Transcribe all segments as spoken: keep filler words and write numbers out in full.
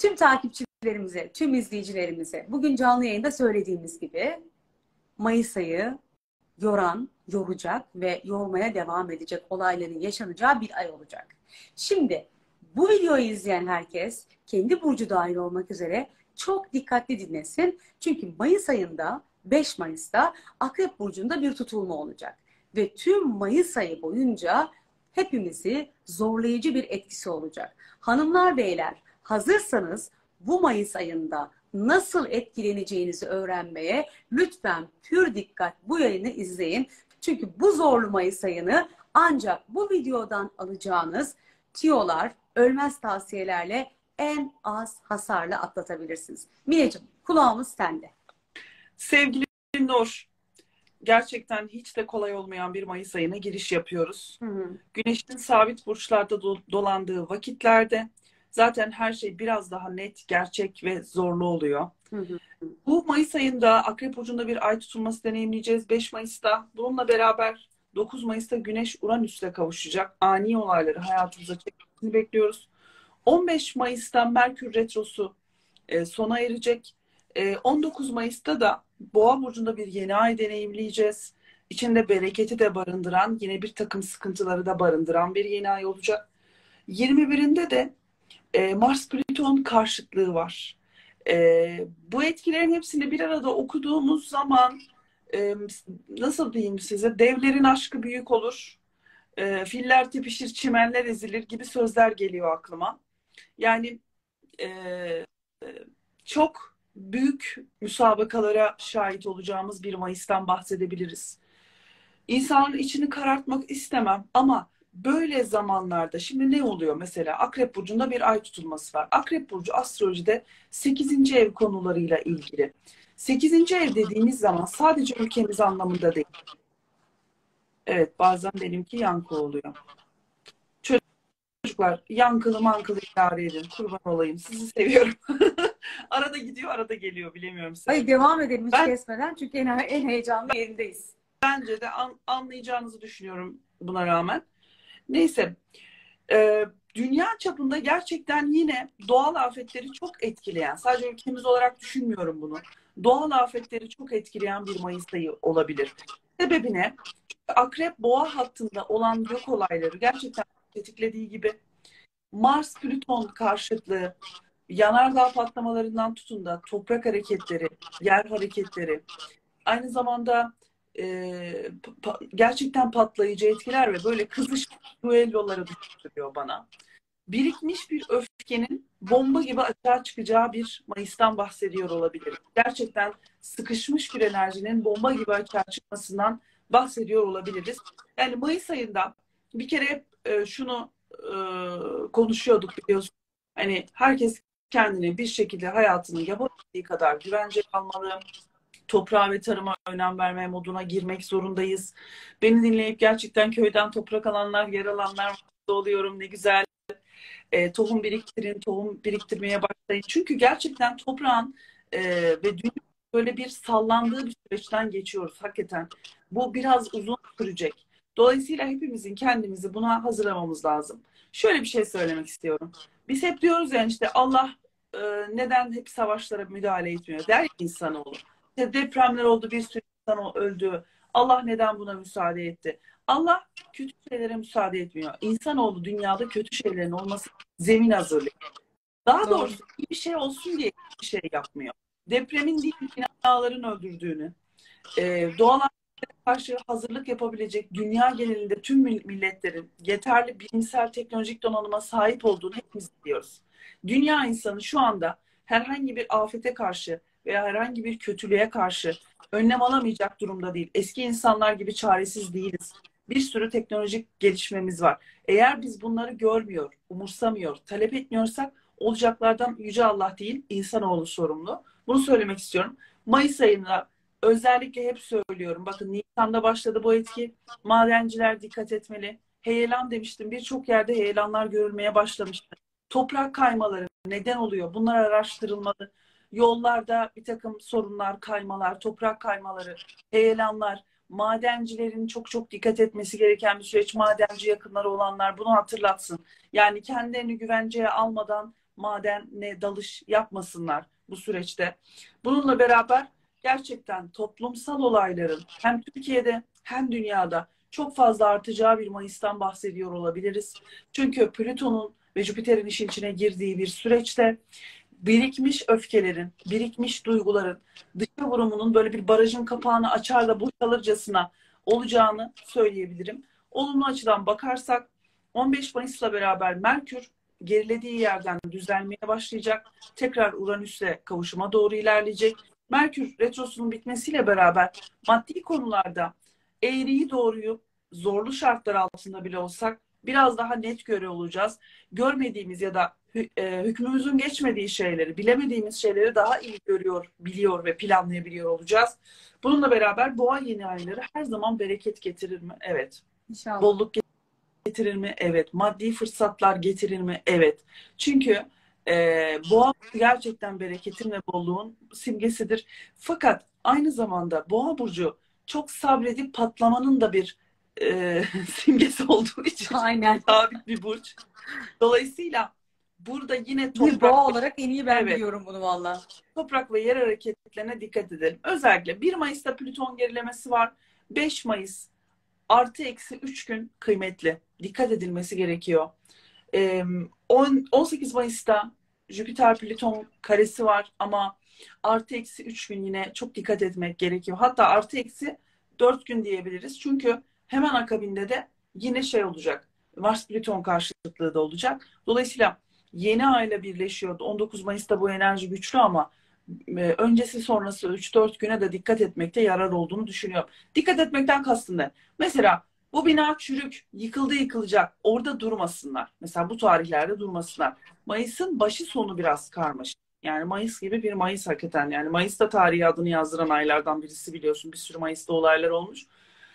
Tüm takipçilerimize, tüm izleyicilerimize bugün canlı yayında söylediğimiz gibi Mayıs ayı yoran, yoracak ve yormaya devam edecek olayların yaşanacağı bir ay olacak. Şimdi bu videoyu izleyen herkes kendi burcu dahil olmak üzere çok dikkatli dinlesin. Çünkü Mayıs ayında beş Mayıs'ta Akrep Burcu'nda bir tutulma olacak. Ve tüm Mayıs ayı boyunca hepimizi zorlayıcı bir etkisi olacak. Hanımlar, beyler, hazırsanız bu Mayıs ayında nasıl etkileneceğinizi öğrenmeye lütfen pür dikkat bu yayını izleyin. Çünkü bu zorlu Mayıs ayını ancak bu videodan alacağınız tiyolar, ölmez tavsiyelerle en az hasarla atlatabilirsiniz. Mineciğim, kulağımız sende. Sevgili Nur, gerçekten hiç de kolay olmayan bir Mayıs ayına giriş yapıyoruz. Hı hı. Güneşin sabit burçlarda do dolandığı vakitlerde zaten her şey biraz daha net, gerçek ve zorlu oluyor. Hı hı. Bu Mayıs ayında Akrep Burcu'nda bir ay tutulması deneyimleyeceğiz beş Mayıs'ta. Bununla beraber dokuz Mayıs'ta Güneş Uranüs'le kavuşacak. Ani olayları hayatımıza çekmesini bekliyoruz. on beş Mayıs'ta Merkür Retrosu e, sona erecek. E, on dokuz Mayıs'ta da Boğa Burcu'nda bir yeni ay deneyimleyeceğiz. İçinde bereketi de barındıran, yine bir takım sıkıntıları da barındıran bir yeni ay olacak. yirmi birinde de e, Mars-Plüton karşıtlığı var. E, bu etkilerin hepsini bir arada okuduğumuz zaman e, nasıl diyeyim size, devlerin aşkı büyük olur, e, filler tepişir, çimenler ezilir gibi sözler geliyor aklıma. Yani e, çok büyük müsabakalara şahit olacağımız bir Mayıs'tan bahsedebiliriz. İnsanın içini karartmak istemem ama böyle zamanlarda şimdi ne oluyor mesela? Akrep Burcu'nda bir ay tutulması var. Akrep Burcu astrolojide sekizinci ev konularıyla ilgili. sekizinci ev dediğimiz zaman sadece ülkemiz anlamında değil. Evet, bazen benimki yankı oluyor. Çocuklar yankılı mankılı idare edin. Kurban olayım. Sizi seviyorum. Arada gidiyor, arada geliyor. Bilemiyorum sizi. Hayır, devam edelim hiç ben, kesmeden. Çünkü en, en heyecanlı yerindeyiz. Bence de an, anlayacağınızı düşünüyorum buna rağmen. Neyse. E, dünya çapında gerçekten yine doğal afetleri çok etkileyen, sadece ülkemiz olarak düşünmüyorum bunu. Doğal afetleri çok etkileyen bir Mayıs ayı olabilir. Sebebi ne? Akrep Boğa hattında olan yok olayları gerçekten tetiklediği gibi Mars-Plüton karşıtlığı, yanardağ patlamalarından tutun da toprak hareketleri, yer hareketleri, aynı zamanda e, pa gerçekten patlayıcı etkiler ve böyle kızış düelloları düşündürüyor bana. Birikmiş bir öfkenin bomba gibi açığa çıkacağı bir Mayıs'tan bahsediyor olabilirim. Gerçekten sıkışmış bir enerjinin bomba gibi açığa çıkmasından bahsediyor olabiliriz. Yani Mayıs ayında bir kere hep e, şunu e, konuşuyorduk, biliyorsun. Hani herkes kendini bir şekilde hayatını yapabildiği kadar güvence almalı. Toprağa ve tarıma önem verme moduna girmek zorundayız. Beni dinleyip gerçekten köyden toprak alanlar, yer alanlar mutlu oluyorum. Ne güzel. E, tohum biriktirin, tohum biriktirmeye başlayın. Çünkü gerçekten toprağın e, ve dünya böyle bir sallandığı bir süreçten geçiyoruz hakikaten. Bu biraz uzun sürecek. Dolayısıyla hepimizin kendimizi buna hazırlamamız lazım. Şöyle bir şey söylemek istiyorum. Biz hep diyoruz ya, işte Allah e, neden hep savaşlara müdahale etmiyor der ya insanoğlu. İşte depremler oldu, bir sürü insan öldü. Allah neden buna müsaade etti? Allah kötü şeylere müsaade etmiyor. İnsanoğlu dünyada kötü şeylerin olması zemin hazırlıyor. Daha Doğru. doğrusu iyi bir şey olsun diye bir şey yapmıyor. Depremin değil, binaların öldürdüğünü, e, doğal afetlere karşı hazırlık yapabilecek dünya genelinde tüm milletlerin yeterli bilimsel teknolojik donanıma sahip olduğunu hepimiz biliyoruz. Dünya insanı şu anda herhangi bir afete karşı veya herhangi bir kötülüğe karşı önlem alamayacak durumda değil. Eski insanlar gibi çaresiz değiliz. Bir sürü teknolojik gelişmemiz var. Eğer biz bunları görmüyor, umursamıyor, talep etmiyorsak olacaklardan Yüce Allah değil, insanoğlu sorumlu. Bunu söylemek istiyorum. Mayıs ayında özellikle hep söylüyorum. Bakın, Nisan'da başladı bu etki. Madenciler dikkat etmeli. Heyelan demiştim. Birçok yerde heyelanlar görülmeye başlamıştı. Toprak kaymaları neden oluyor? Bunlar araştırılmalı. Yollarda bir takım sorunlar, kaymalar, toprak kaymaları, heyelanlar, madencilerin çok çok dikkat etmesi gereken bir süreç. Madenci yakınları olanlar bunu hatırlatsın. Yani kendilerini güvenceye almadan madene dalış yapmasınlar bu süreçte. Bununla beraber gerçekten toplumsal olayların hem Türkiye'de hem dünyada çok fazla artacağı bir Mayıs'tan bahsediyor olabiliriz. Çünkü Plüton'un ve Jüpiter'in işin içine girdiği bir süreçte birikmiş öfkelerin, birikmiş duyguların dışa vurumunun böyle bir barajın kapağını açar da boşalırcasına olacağını söyleyebilirim. Olumlu açıdan bakarsak on beş Mayıs'la beraber Merkür gerilediği yerden düzelmeye başlayacak. Tekrar Uranüs'le kavuşuma doğru ilerleyecek. Merkür retrosunun bitmesiyle beraber maddi konularda eğriyi doğruyu zorlu şartlar altında bile olsak biraz daha net görüyor olacağız. Görmediğimiz ya da e, hükmümüzün geçmediği şeyleri, bilemediğimiz şeyleri daha iyi görüyor, biliyor ve planlayabiliyor olacağız. Bununla beraber boğa yeni ayları her zaman bereket getirir mi? Evet. İnşallah. Bolluk getirir mi? Evet. Maddi fırsatlar getirir mi? Evet. Çünkü e, boğa gerçekten bereketin ve bolluğun simgesidir. Fakat aynı zamanda boğa burcu çok sabredip patlamanın da bir e, simgesi olduğu için Aynen. sabit bir burç. Dolayısıyla burada yine Bir toprak boğa olarak en iyi ben Evet. biliyorum bunu valla. toprak ve yer hareketlerine dikkat edelim. Özellikle bir Mayıs'ta Plüton gerilemesi var. beş Mayıs artı eksi üç gün kıymetli. Dikkat edilmesi gerekiyor. Ee, on, on sekiz Mayıs'ta Jüpiter Plüton karesi var ama artı eksi üç gün yine çok dikkat etmek gerekiyor. Hatta artı eksi dört gün diyebiliriz. Çünkü hemen akabinde de yine şey olacak. Mars Plüton karşıtlığı da olacak. Dolayısıyla yeni ayla birleşiyordu. on dokuz Mayıs'ta bu enerji güçlü ama e, öncesi sonrası üç dört güne de dikkat etmekte yarar olduğunu düşünüyorum. Dikkat etmekten kastım ne? Mesela bu bina çürük, yıkıldı yıkılacak. Orada durmasınlar. Mesela bu tarihlerde durmasınlar. Mayıs'ın başı sonu biraz karmaşık. Yani Mayıs gibi bir Mayıs hakikaten. Yani Mayıs'ta tarihi adını yazdıran aylardan birisi biliyorsun. Bir sürü Mayıs'ta olaylar olmuş.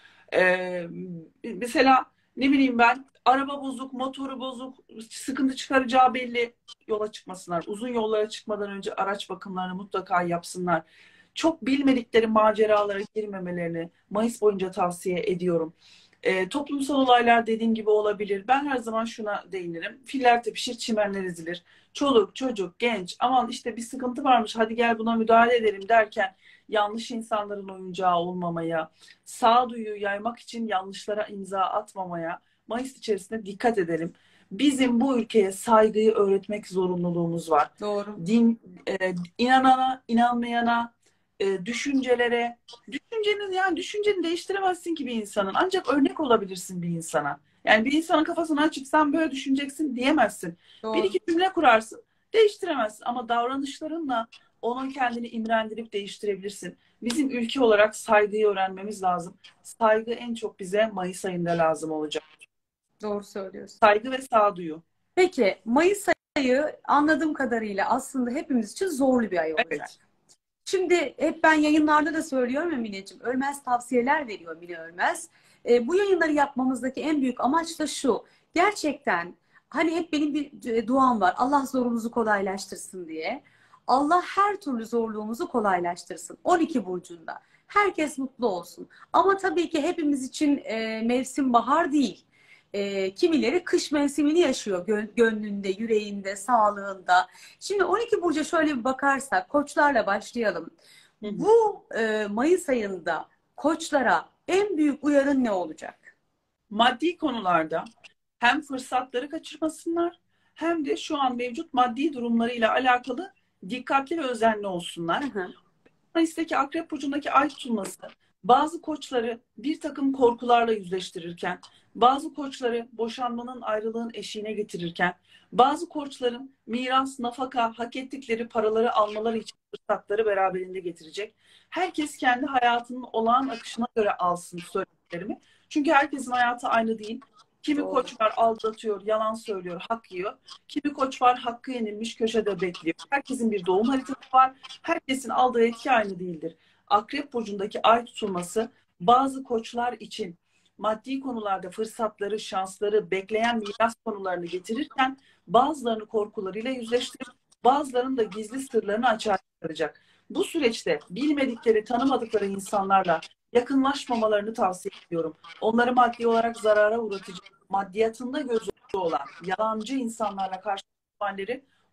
Ee, mesela ne bileyim ben araba bozuk, motoru bozuk, sıkıntı çıkaracağı belli, yola çıkmasınlar. Uzun yollara çıkmadan önce araç bakımlarını mutlaka yapsınlar. Çok bilmedikleri maceralara girmemelerini Mayıs boyunca tavsiye ediyorum. E, toplumsal olaylar dediğim gibi olabilir. Ben her zaman şuna değinirim. Filler tepişir, çimenler ezilir. Çoluk, çocuk, genç, aman işte bir sıkıntı varmış, hadi gel buna müdahale edelim derken yanlış insanların oyuncağı olmamaya, sağduyu yaymak için yanlışlara imza atmamaya Mayıs içerisinde dikkat edelim. Bizim bu ülkeye saygıyı öğretmek zorunluluğumuz var. Doğru. Din, e, inanana, inanmayana, e, düşüncelere, düşüncenin yani düşünceni değiştiremezsin ki bir insanın. Ancak örnek olabilirsin bir insana. Yani bir insanın kafasını açıp sen böyle düşüneceksin diyemezsin. Doğru. Bir iki cümle kurarsın, değiştiremezsin. Ama davranışlarınla onun kendini imrendirip değiştirebilirsin. Bizim ülke olarak saygıyı öğrenmemiz lazım. Saygı en çok bize Mayıs ayında lazım olacak. Doğru söylüyorsun. Saygı ve sağduyu. Peki Mayıs ayı anladığım kadarıyla aslında hepimiz için zorlu bir ay olacak. Evet. Şimdi hep ben yayınlarda da söylüyorum ya Mineciğim, Ölmez tavsiyeler veriyor Mine Ölmez. E, bu yayınları yapmamızdaki en büyük amaç da şu. Gerçekten hani hep benim bir duam var. Allah zorumuzu kolaylaştırsın diye. Allah her türlü zorluğumuzu kolaylaştırsın. on iki burcunda. Herkes mutlu olsun. Ama tabii ki hepimiz için e, mevsim bahar değil. E, kimileri kış mevsimini yaşıyor gö- gönlünde, yüreğinde, sağlığında. Şimdi on iki burca şöyle bir bakarsak, koçlarla başlayalım. Hı hı. Bu e, Mayıs ayında koçlara en büyük uyarın ne olacak? Maddi konularda hem fırsatları kaçırmasınlar hem de şu an mevcut maddi durumlarıyla alakalı dikkatli ve özenli olsunlar. Hı hı. Mayıs'taki Akrep Burcu'ndaki ay tutulması bazı koçları bir takım korkularla yüzleştirirken, bazı koçları boşanmanın, ayrılığın eşiğine getirirken, bazı koçların miras, nafaka, hak ettikleri paraları almaları için fırsatları beraberinde getirecek. Herkes kendi hayatının olağan akışına göre alsın söylediklerimi. Çünkü herkesin hayatı aynı değil. Kimi Doğru. koç var aldatıyor, yalan söylüyor, hak yiyor. Kimi koç var hakkı yenilmiş köşede bekliyor. Herkesin bir doğum haritası var. Herkesin aldığı etki aynı değildir. Akrep burcundaki ay tutulması bazı koçlar için maddi konularda fırsatları, şansları, bekleyen miras konularını getirirken bazılarını korkularıyla yüzleştirip bazılarının da gizli sırlarını açığa çıkaracak. Bu süreçte bilmedikleri, tanımadıkları insanlarla yakınlaşmamalarını tavsiye ediyorum. Onları maddi olarak zarara uğratacak, maddiyatında gözü olan yalancı insanlarla karşı ihtimalleri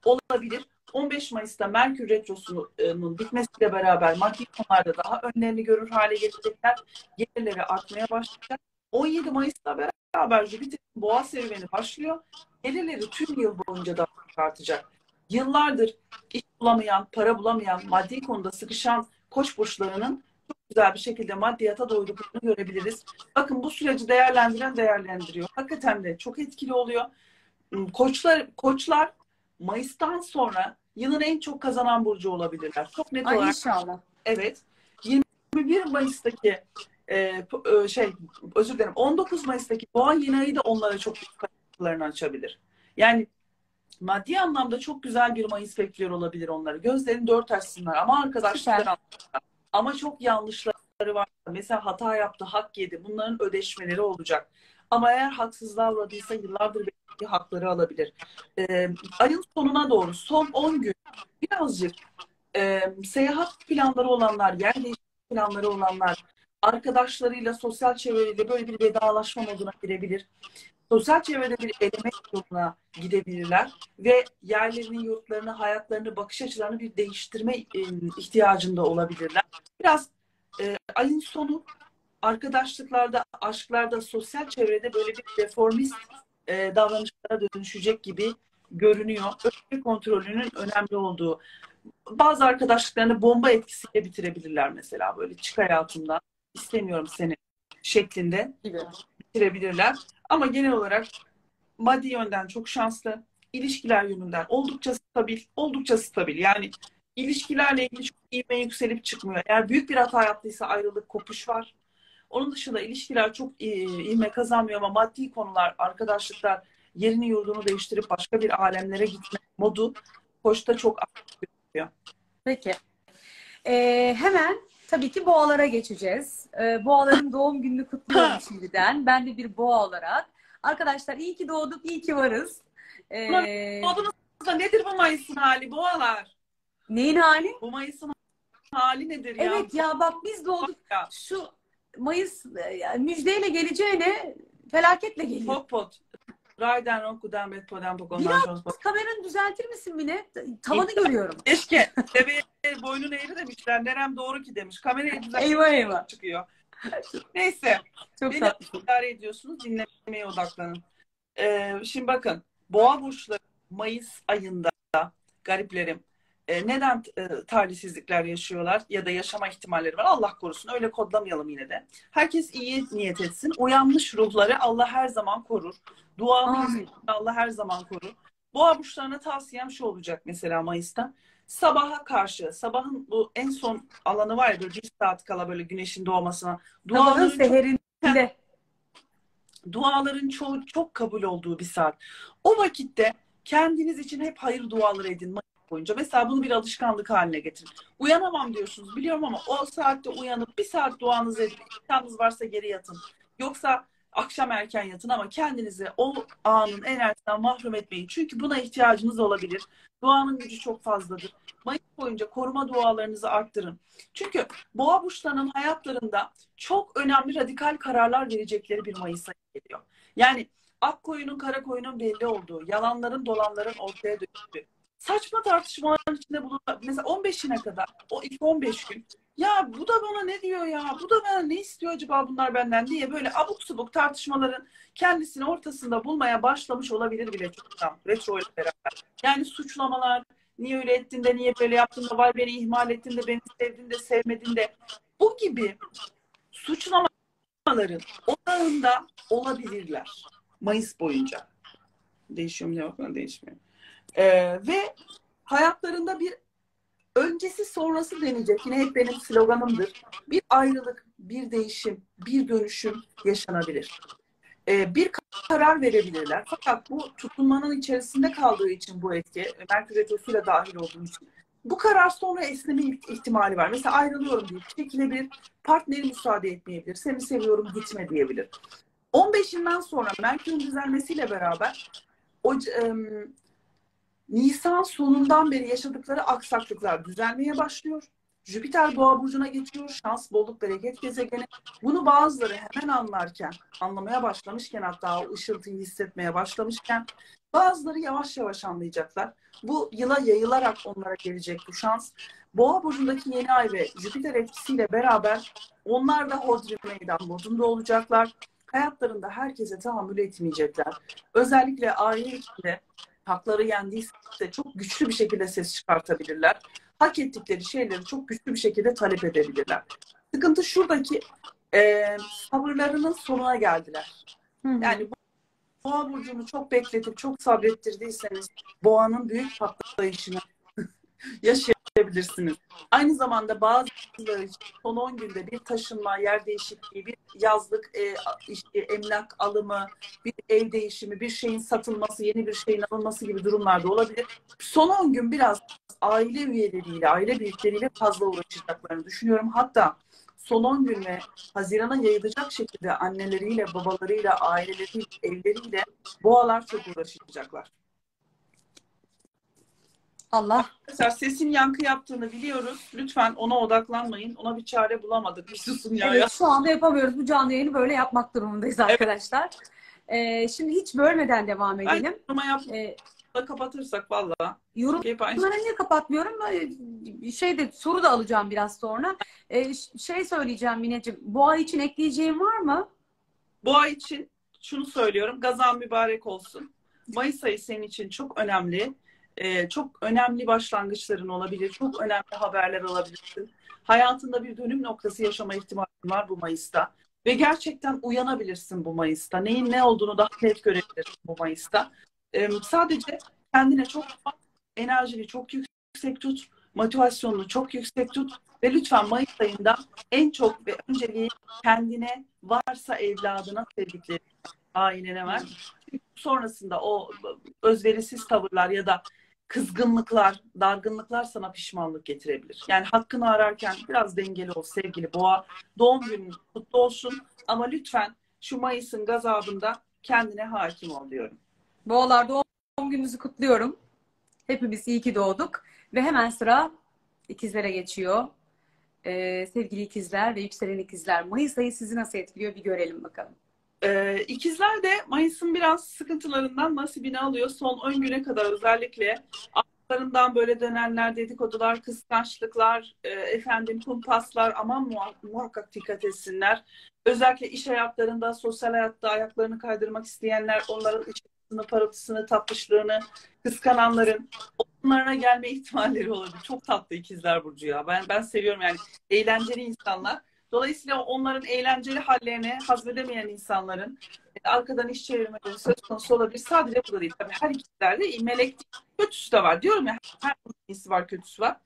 olabilir. on beş Mayıs'ta Merkür Retrosu'nun bitmesiyle beraber maddi konularda daha önlerini görür hale gelecekler. Gelirleri artmaya başlayacak. on yedi Mayıs'ta beraber Jüpiter'in boğa serüveni başlıyor. Gelirleri tüm yıl boyunca da artacak. Yıllardır iş bulamayan, para bulamayan, maddi konuda sıkışan Koç burçlarının çok güzel bir şekilde maddiyata doyduklarını görebiliriz. Bakın bu süreci değerlendiren değerlendiriyor. Hakikaten de çok etkili oluyor. Koçlar, koçlar Mayıs'tan sonra yılın en çok kazanan burcu olabilirler. Çok net Ay olarak. inşallah. Evet. yirmi bir Mayıs'taki e, şey özür dilerim on dokuz Mayıs'taki boğa yeni ayı da onlara çok büyük kapılarını açabilir. Yani maddi anlamda çok güzel bir Mayıs bekliyor olabilir onları. Gözlerini dört açsınlar ama arkadaşlar ama çok yanlışları var. Mesela hata yaptı, hak yedi. Bunların ödeşmeleri olacak. Ama eğer haksızlığa uğradıysa yıllardır belki hakları alabilir. Ee, ayın sonuna doğru son on gün birazcık e, seyahat planları olanlar, yer değiştirme planları olanlar, arkadaşlarıyla, sosyal çevreleriyle böyle bir vedalaşma moduna girebilir. Sosyal çevrede bir eleme yoluna gidebilirler ve yerlerini, yurtlarını, hayatlarını, bakış açılarını bir değiştirme e, ihtiyacında olabilirler. Biraz e, ayın sonu arkadaşlıklarda, aşklarda, sosyal çevrede böyle bir reformist e, davranışlara dönüşecek gibi görünüyor. Öfke kontrolünün önemli olduğu. Bazı arkadaşlıklarını bomba etkisiyle bitirebilirler mesela böyle çık hayatımdan istemiyorum seni şeklinde bitirebilirler. Ama genel olarak maddi yönden çok şanslı. İlişkiler yönünden oldukça stabil. Oldukça stabil. Yani ilişkilerle ilgili çok ivme yükselip çıkmıyor. Eğer büyük bir hata yaptıysa ayrılık, kopuş var. Onun dışında ilişkiler çok ivme kazanmıyor ama maddi konular, arkadaşlıklar yerini yurdunu değiştirip başka bir alemlere gitme modu Koç'ta çok aktif görünüyor. Peki. Ee, hemen tabii ki boğalara geçeceğiz. Ee, boğaların doğum gününü kutluyorum şimdiden. Ben de bir boğa olarak. Arkadaşlar iyi ki doğduk, iyi ki varız. Ee, Doğduğunuzda nedir bu Mayıs'ın hali boğalar? Neyin hali? Bu Mayıs'ın hali nedir ya? Evet ya bak biz doğduk. Şu Mayıs yani müjdeyle geleceğine felaketle geliyor. Pot pot. Rayden Roku'dan Betpo'dan Pokon'dan Biraz kameranı düzeltir misin Mine? Tavanı İlk, görüyorum. Keşke. Deveye boynun eğri demişler. Nerem doğru ki demiş. Kamerayı düzeltir. Eyvah eyvah. Çıkıyor. Neyse. Çok Beni tatlısın. idare ediyorsunuz. Dinlemeye odaklanın. Ee, şimdi bakın. Boğa burçları Mayıs ayında gariplerim. E, neden e, talihsizlikler yaşıyorlar ya da yaşama ihtimalleri var? Allah korusun. Öyle kodlamayalım yine de. Herkes iyi niyet etsin. Uyanmış ruhları Allah her zaman korur. Duamız Allah her zaman korur. Boğa burçlarına tavsiyem şu olacak mesela Mayıs'ta. Sabaha karşı, sabahın bu en son alanı var ya böyle bir saat kala böyle güneşin doğmasına. Duaların seherinde. Duaların çoğu çok kabul olduğu bir saat. O vakitte kendiniz için hep hayır duaları edin boyunca. Mesela bunu bir alışkanlık haline getirin. Uyanamam diyorsunuz biliyorum ama o saatte uyanıp bir saat duanızı edin. İmkanınız varsa geri yatın. Yoksa akşam erken yatın ama kendinizi o anın enerjisinden mahrum etmeyin. Çünkü buna ihtiyacınız olabilir. Duanın gücü çok fazladır. Mayıs boyunca koruma dualarınızı arttırın. Çünkü boğa burçlarının hayatlarında çok önemli radikal kararlar verecekleri bir Mayıs ayı geliyor. Yani ak koyunun kara koyunun belli olduğu, yalanların dolanların ortaya döktüğü, saçma tartışmaların içinde bulunan, mesela on beşine kadar, o ilk on beş gün, ya bu da bana ne diyor ya, bu da bana ne istiyor acaba bunlar benden diye böyle abuk subuk tartışmaların kendisini ortasında bulmaya başlamış olabilir bile çoktan, retro ile beraber. Yani suçlamalar, niye öyle ettin de, niye böyle yaptın da, vay beni ihmal ettin de, beni sevdin de, sevmedin de, bu gibi suçlamaların odağında olabilirler Mayıs boyunca. Değişiyor mu? Yok mu? Değişmiyor. Ee, ve hayatlarında bir öncesi sonrası deneyecek. Yine hep benim sloganımdır. Bir ayrılık, bir değişim, bir dönüşüm yaşanabilir. Ee, bir karar verebilirler. Fakat bu tutunmanın içerisinde kaldığı için bu etki, Merkür Retrosu'yla dahil olduğu için bu karar sonra esneme ihtimali var. Mesela ayrılıyorum diye çekilebilir. Partneri müsaade etmeyebilir. Seni seviyorum gitme diyebilir. on beşinden sonra Merkür'ün düzelmesiyle beraber o e, Nisan sonundan beri yaşadıkları aksaklıklar düzelmeye başlıyor. Jüpiter Boğa burcuna geçiyor. Şans, bolluk, bereket gezegeni. Bunu bazıları hemen anlarken, anlamaya başlamışken, hatta o ışıltıyı hissetmeye başlamışken, bazıları yavaş yavaş anlayacaklar. Bu yıla yayılarak onlara gelecek bu şans. Boğa burcundaki yeni ay ve Jüpiter etkisiyle beraber onlar da hodri meydan modunda olacaklar. Hayatlarında herkese tahammül etmeyecekler. Özellikle aile içinde hakları yendiyse çok güçlü bir şekilde ses çıkartabilirler. Hak ettikleri şeyleri çok güçlü bir şekilde talep edebilirler. Sıkıntı şuradaki, e, sabırlarının sonuna geldiler. Hı hı. Yani Boğa burcunu çok bekletip çok sabrettirdiyseniz Boğa'nın büyük patlayışını yaşayabilirsiniz. Aynı zamanda bazıları için son on günde bir taşınma, yer değişikliği, bir yazlık e, işte, emlak alımı, bir ev değişimi, bir şeyin satılması, yeni bir şeyin alınması gibi durumlar da olabilir. Son on gün biraz aile üyeleriyle, aile büyükleriyle fazla uğraşacaklarını düşünüyorum. Hatta son on gün ve Haziran'a yayılacak şekilde anneleriyle, babalarıyla, aileleriyle, evleriyle boğalar çok uğraşacaklar. Allah. Mesela sesin yankı yaptığını biliyoruz. Lütfen ona odaklanmayın. Ona bir çare bulamadık. Bir susun ya. Evet, şu anda yapamıyoruz. Bu canlı yayını böyle yapmak durumundayız arkadaşlar. Ee, şimdi hiç bölmeden devam edelim. Ben yoruma yap Ee, da kapatırsak valla. yorumları niye kapatmıyorum? Ee, Şeyde soru da alacağım biraz sonra. Ee, şey söyleyeceğim Mineciğim. Boğa için ekleyeceğim var mı? Bu ay için şunu söylüyorum. Gazan mübarek olsun. Mayıs ayı senin için çok önemli. Ee, çok önemli başlangıçların olabilir. Çok önemli haberler alabilirsin. Hayatında bir dönüm noktası yaşama ihtimalin var bu Mayıs'ta. Ve gerçekten uyanabilirsin bu Mayıs'ta. Neyin ne olduğunu daha net görebilirsin bu Mayıs'ta. Ee, sadece kendine çok enerjini çok yüksek tut. Motivasyonunu çok yüksek tut. Ve lütfen Mayıs ayında en çok ve önceliği kendine, varsa evladına, sevdiklerine, ailene ver. Sonrasında o özverisiz tavırlar ya da kızgınlıklar, dargınlıklar sana pişmanlık getirebilir. Yani hakkını ararken biraz dengeli ol sevgili Boğa. Doğum günün kutlu olsun ama lütfen şu Mayıs'ın gazabında kendine hakim ol diyorum. Boğalar, doğum gününüzü kutluyorum. Hepimiz iyi ki doğduk. Ve hemen sıra ikizlere geçiyor. Ee, sevgili ikizler ve yükselen ikizler. Mayıs ayı sizi nasıl etkiliyor bir görelim bakalım. Ee, ikizler de Mayıs'ın biraz sıkıntılarından nasibini alıyor. Son on güne kadar özellikle arkalarından böyle dönenler, dedikodular, kıskançlıklar, e, efendim kumpaslar, aman muha- muhakkak dikkat etsinler. Özellikle iş hayatlarında, sosyal hayatta ayaklarını kaydırmak isteyenler, onların ışıltısını, parıltısını, tatlışlığını kıskananların onlarına gelme ihtimalleri olabilir. Çok tatlı ikizler burcu ya. Ben ben seviyorum yani eğlenceli insanlar. Dolayısıyla onların eğlenceli hallerine hazmedemeyen insanların e, arkadan iş çevirmeleri söz konusu olabilir. Sadece bu da değil. Tabii her ikizlerde melek değil, kötüsü de var. Diyorum ya her iyisi var, kötüsü var.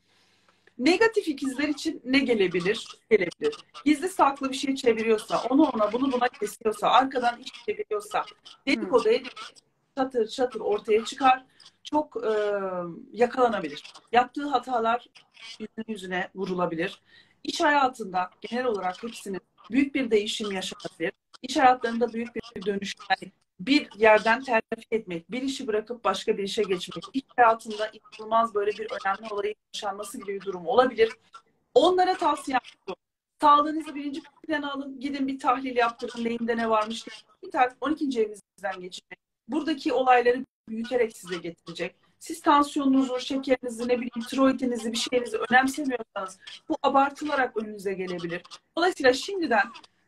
Negatif ikizler için ne gelebilir? Gelebilir. Gizli saklı bir şey çeviriyorsa, onu ona, bunu buna kesiyorsa, arkadan iş çeviriyorsa, dedikodu edip çatır çatır ortaya çıkar. Çok e, yakalanabilir. Yaptığı hatalar yüzüne yüzüne vurulabilir. İş hayatında genel olarak hepsinin büyük bir değişim yaşanabilir. İş hayatlarında büyük bir dönüşüm. Yani bir yerden terfi etmek, bir işi bırakıp başka bir işe geçmek, iş hayatında inanılmaz böyle bir önemli olayın yaşanması gibi bir durum olabilir. Onlara tavsiye ediyorum. Sağlığınızı birinci plana alın. Gidin bir tahlil yaptırın. Neyinde ne varmış. Bir tane on ikinci evinizden geçecek. Buradaki olayları büyüterek size getirecek. Siz tansiyonunuzu, şekerinizi, ne bileyim tiroidinizi, bir şeyinizi önemsemiyorsanız bu abartılarak önünüze gelebilir. Dolayısıyla şimdiden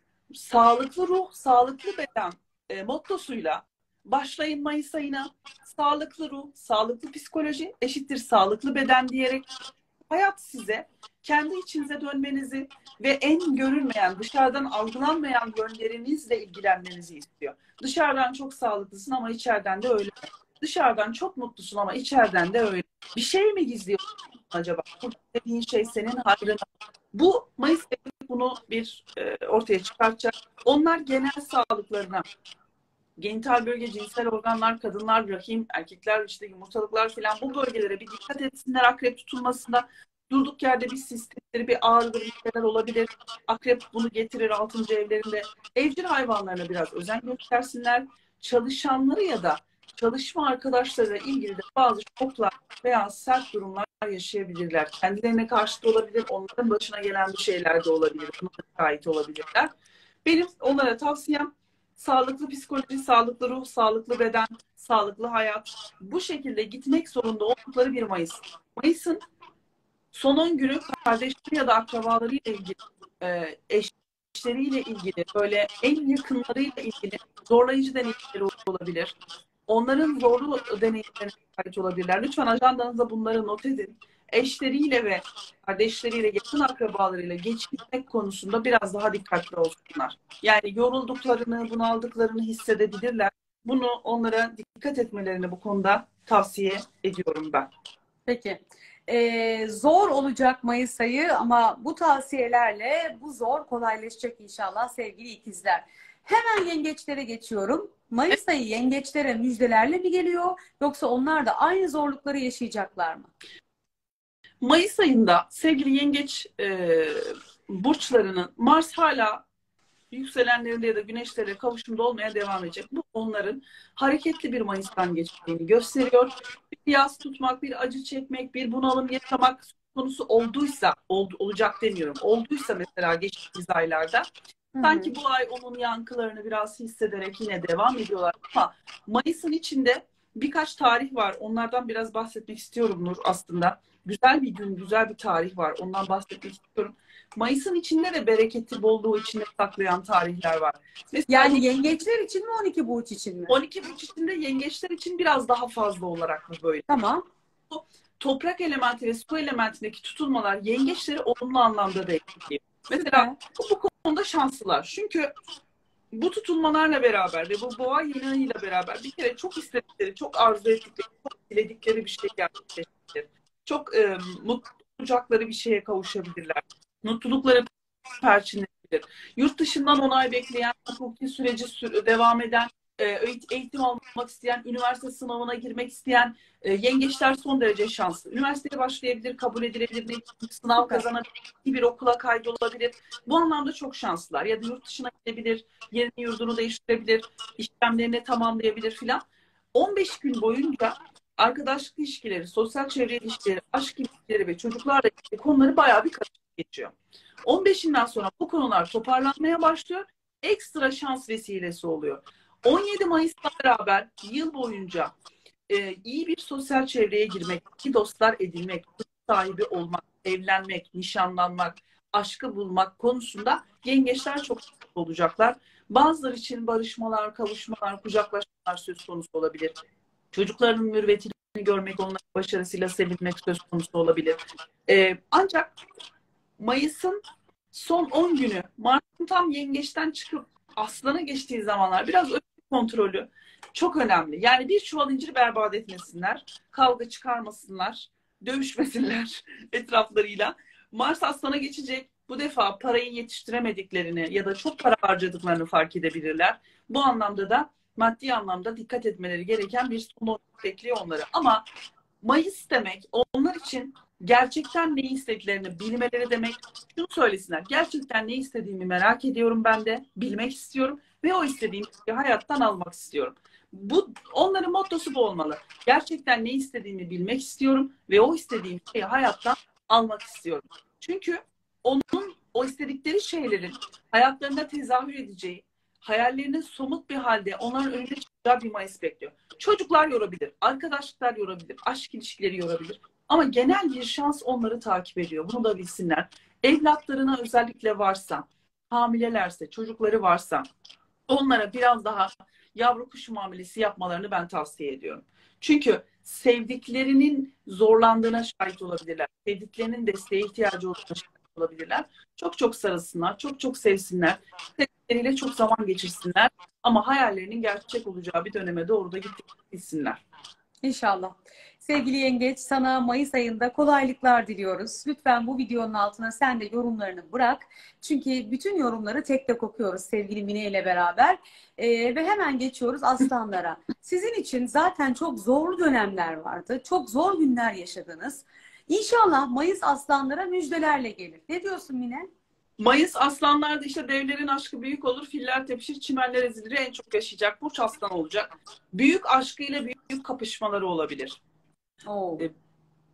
sağlıklı ruh, sağlıklı beden e, mottosuyla başlayın Mayıs ayına. Sağlıklı ruh, sağlıklı psikoloji eşittir sağlıklı beden diyerek hayat size kendi içinize dönmenizi ve en görünmeyen, dışarıdan algılanmayan yönlerinizle ilgilenmenizi istiyor. Dışarıdan çok sağlıklısın ama içeriden de öyle. Dışarıdan çok mutlusun ama içeriden de öyle. Bir şey mi gizliyorsun acaba? Bu dediğin şey senin hayrına. Bu Mayıs ayı bunu bir e, ortaya çıkartacak. Onlar genel sağlıklarına, genital bölge, cinsel organlar, kadınlar, rahim, erkekler, işte yumurtalıklar falan bu bölgelere bir dikkat etsinler akrep tutulmasında. Durduk yerde bir sistemleri, bir ağrıdır, bir şeyler olabilir. Akrep bunu getirir altıncı evlerinde. Evcil hayvanlarına biraz özen göstersinler. Çalışanları ya da çalışma arkadaşlarıyla ilgili de bazı şoklar veya sert durumlar yaşayabilirler. Kendilerine karşı da olabilir, onların başına gelen bir şeyler de olabilir. Buna da şahit olabilirler. Benim onlara tavsiyem sağlıklı psikoloji, sağlıklı ruh, sağlıklı beden, sağlıklı hayat. Bu şekilde gitmek zorunda oldukları bir Mayıs. Mayıs'ın son on günü kardeşleri ya da akrabalarıyla ilgili, e, eşleriyle ilgili, böyle en yakınlarıyla ilgili zorlayıcı deneyimleri olabilir. Onların zorlu deneyimlerine şahit olabilirler. Lütfen ajandanıza bunları not edin. Eşleriyle ve kardeşleriyle, yakın akrabalarıyla geçirmek konusunda biraz daha dikkatli olsunlar. Yani yorulduklarını, bunaldıklarını hissedebilirler. Bunu onlara dikkat etmelerini bu konuda tavsiye ediyorum ben. Peki. Ee, zor olacak Mayıs ayı ama bu tavsiyelerle bu zor kolaylaşacak inşallah sevgili ikizler. Hemen yengeçlere geçiyorum. Mayıs ayı yengeçlere müjdelerle mi geliyor yoksa onlar da aynı zorlukları yaşayacaklar mı? Mayıs ayında sevgili yengeç e, burçlarının Mars hala yükselenlerinde ya da güneşlere kavuşumda olmaya devam edecek. Bu onların hareketli bir Mayıs'tan geçtiğini gösteriyor. Bir yas tutmak, bir acı çekmek, bir bunalım yaşamak konusu olduysa, ol, olacak demiyorum, olduysa mesela geçtiğimiz aylarda Hı hı. sanki bu ay onun yankılarını biraz hissederek yine devam ediyorlar. Ama Mayıs'ın içinde birkaç tarih var. Onlardan biraz bahsetmek istiyorum Nur aslında. Güzel bir gün, güzel bir tarih var. Ondan bahsetmek istiyorum. Mayıs'ın içinde de bereketi, bolluğu içinde saklayan tarihler var. Mesela Yani yengeçler için mi on iki burç için mi? on iki burç içinde yengeçler için biraz daha fazla olarak bu böyle. Tamam. Toprak elementi ve su elementindeki tutulmalar yengeçleri olumlu anlamda da etkiliyor. Mesela bu konuda şanslılar. Çünkü bu tutulmalarla beraber ve bu boğa yeni ayıyla beraber bir kere çok istedikleri, çok arzu ettikleri, çok diledikleri bir şey gerçekleşebilir. Çok e, mutlu olacakları bir şeye kavuşabilirler. Mutlulukları perçinlenebilir. Yurt dışından onay bekleyen, hukuki süreci sü- devam eden, e, eğitim almak isteyen, üniversite sınavına girmek isteyen e, yengeçler son derece şanslı. Üniversiteye başlayabilir, kabul edilebilir, sınav kazanabilir, bir okula kaydolabilir. Bu anlamda çok şanslılar. Ya da yurt dışına gidebilir, yerini yurdunu değiştirebilir, işlemlerini tamamlayabilir filan. on beş gün boyunca arkadaşlık ilişkileri, sosyal çevre ilişkileri, aşk ilişkileri ve çocuklarla ilgili konuları bayağı bir karışık geçiyor. on beşinden sonra bu konular toparlanmaya başlıyor. Ekstra şans vesilesi oluyor. on yedi Mayıs'la beraber yıl boyunca e, iyi bir sosyal çevreye girmek, iyi dostlar edinmek, sahibi olmak, evlenmek, nişanlanmak, aşkı bulmak konusunda yengeçler çok olacaklar. Bazıları için barışmalar, kavuşmalar, kucaklaşmalar söz konusu olabilir. Çocukların mürüvvetini görmek, onların başarısıyla sevinmek söz konusu olabilir. E, ancak Mayıs'ın son on günü, Mart'ın tam yengeçten çıkıp aslana geçtiği zamanlar biraz öfke kontrolü çok önemli. Yani bir çuval incir berbat etmesinler, kavga çıkarmasınlar, dövüşmesinler etraflarıyla. Mars aslana geçecek. Bu defa parayı yetiştiremediklerini ya da çok para harcadıklarını fark edebilirler. Bu anlamda da maddi anlamda dikkat etmeleri gereken bir son bekliyor onları. Ama Mayıs demek onlar için gerçekten ne istediklerini bilmeleri demek. Şunu söylesinler. Gerçekten ne istediğimi merak ediyorum ben de. Bilmek istiyorum. Ve o istediğim şeyi hayattan almak istiyorum. Bu onların mottosu bu olmalı. Gerçekten ne istediğimi bilmek istiyorum. Ve o istediğim şeyi hayattan almak istiyorum. Çünkü onun o istedikleri şeylerin hayatlarında tezahür edeceği, hayallerinin somut bir halde onların önüne çıkacağı bir Mayıs bekliyor. Çocuklar yorabilir, arkadaşlıklar yorabilir, aşk ilişkileri yorabilir. Ama genel bir şans onları takip ediyor. Bunu da bilsinler. Evlatlarına özellikle varsa, hamilelerse, çocukları varsa onlara biraz daha yavru kuş muamelesi yapmalarını ben tavsiye ediyorum. Çünkü sevdiklerinin zorlandığına şahit olabilirler. Sevdiklerinin desteğe ihtiyacı olduğuna şahit olabilirler. Çok çok sarılsınlar, çok çok sevsinler. Sevdikleriyle çok zaman geçirsinler. Ama hayallerinin gerçek olacağı bir döneme doğru da gitsinler. İnşallah. Sevgili Yengeç, sana Mayıs ayında kolaylıklar diliyoruz. Lütfen bu videonun altına sen de yorumlarını bırak. Çünkü bütün yorumları tek tek okuyoruz sevgili Mine ile beraber. Ee, ve hemen geçiyoruz aslanlara. Sizin için zaten çok zorlu dönemler vardı. Çok zor günler yaşadınız. İnşallah Mayıs aslanlara müjdelerle gelir. Ne diyorsun Mine? Mayıs aslanlarda işte devlerin aşkı büyük olur, filler tepişir, çimenler ezilir, en çok yaşayacak burç aslan olacak. Büyük aşkıyla büyük kapışmaları olabilir. Oo.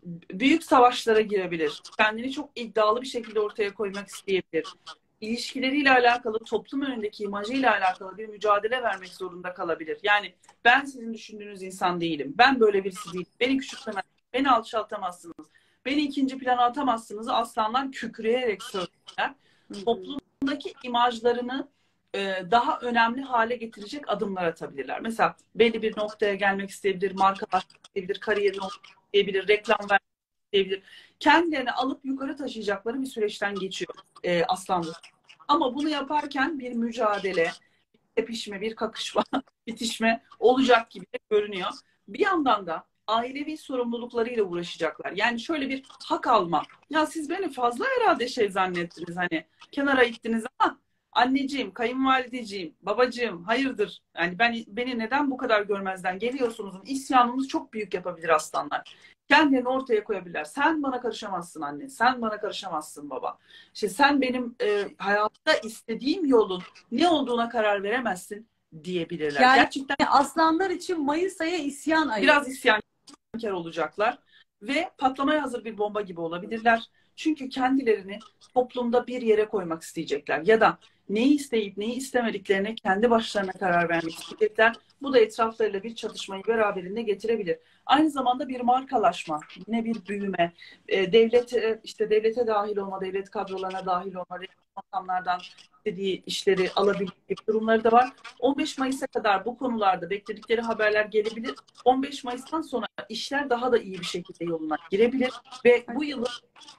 büyük savaşlara girebilir. Kendini çok iddialı bir şekilde ortaya koymak isteyebilir. İlişkileriyle alakalı, toplum önündeki imajıyla alakalı bir mücadele vermek zorunda kalabilir. Yani ben sizin düşündüğünüz insan değilim. Ben böyle birisi değilim. Beni küçültemezsiniz. Beni alçaltamazsınız. Beni ikinci plana atamazsınız. Aslanlar kükreyerek söylerler. Toplumdaki imajlarını e, daha önemli hale getirecek adımlar atabilirler. Mesela belli bir noktaya gelmek isteyebilir, markalaşmak isteyebilir, kariyerini olmak isteyebilir, reklam vermek isteyebilir. Kendilerini alıp yukarı taşıyacakları bir süreçten geçiyor e, aslanlar. Ama bunu yaparken bir mücadele, bir tepişme, bir kakışma, bitişme olacak gibi de görünüyor. Bir yandan da ailevi sorumluluklarıyla uğraşacaklar. Yani şöyle bir hak alma. Ya siz beni fazla herhalde şey zannettiniz, hani kenara ittiniz ama anneciğim, kayınvalideciğim, babacığım hayırdır? Yani ben beni neden bu kadar görmezden geliyorsunuz? İsyanınız çok büyük yapabilir aslanlar. Kendilerini ortaya koyabilirler. Sen bana karışamazsın anne. Sen bana karışamazsın baba. İşte sen benim e, hayatta istediğim yolun ne olduğuna karar veremezsin diyebilirler. Yani gerçekten aslanlar için Mayıs ayı isyan ayı. biraz isyankar olacaklar ve patlamaya hazır bir bomba gibi olabilirler. Çünkü kendilerini toplumda bir yere koymak isteyecekler ya da neyi isteyip neyi istemediklerine kendi başlarına karar vermek isteyecekler. Bu da etraflarıyla bir çatışmayı beraberinde getirebilir. Aynı zamanda bir markalaşma, yine bir büyüme, e, devlete, işte devlete dahil olma, devlet kadrolarına dahil olma, makamlardan istediği işleri alabilecek durumları da var. on beş Mayıs'a kadar bu konularda bekledikleri haberler gelebilir. on beş Mayıs'tan sonra işler daha da iyi bir şekilde yoluna girebilir ve bu yılın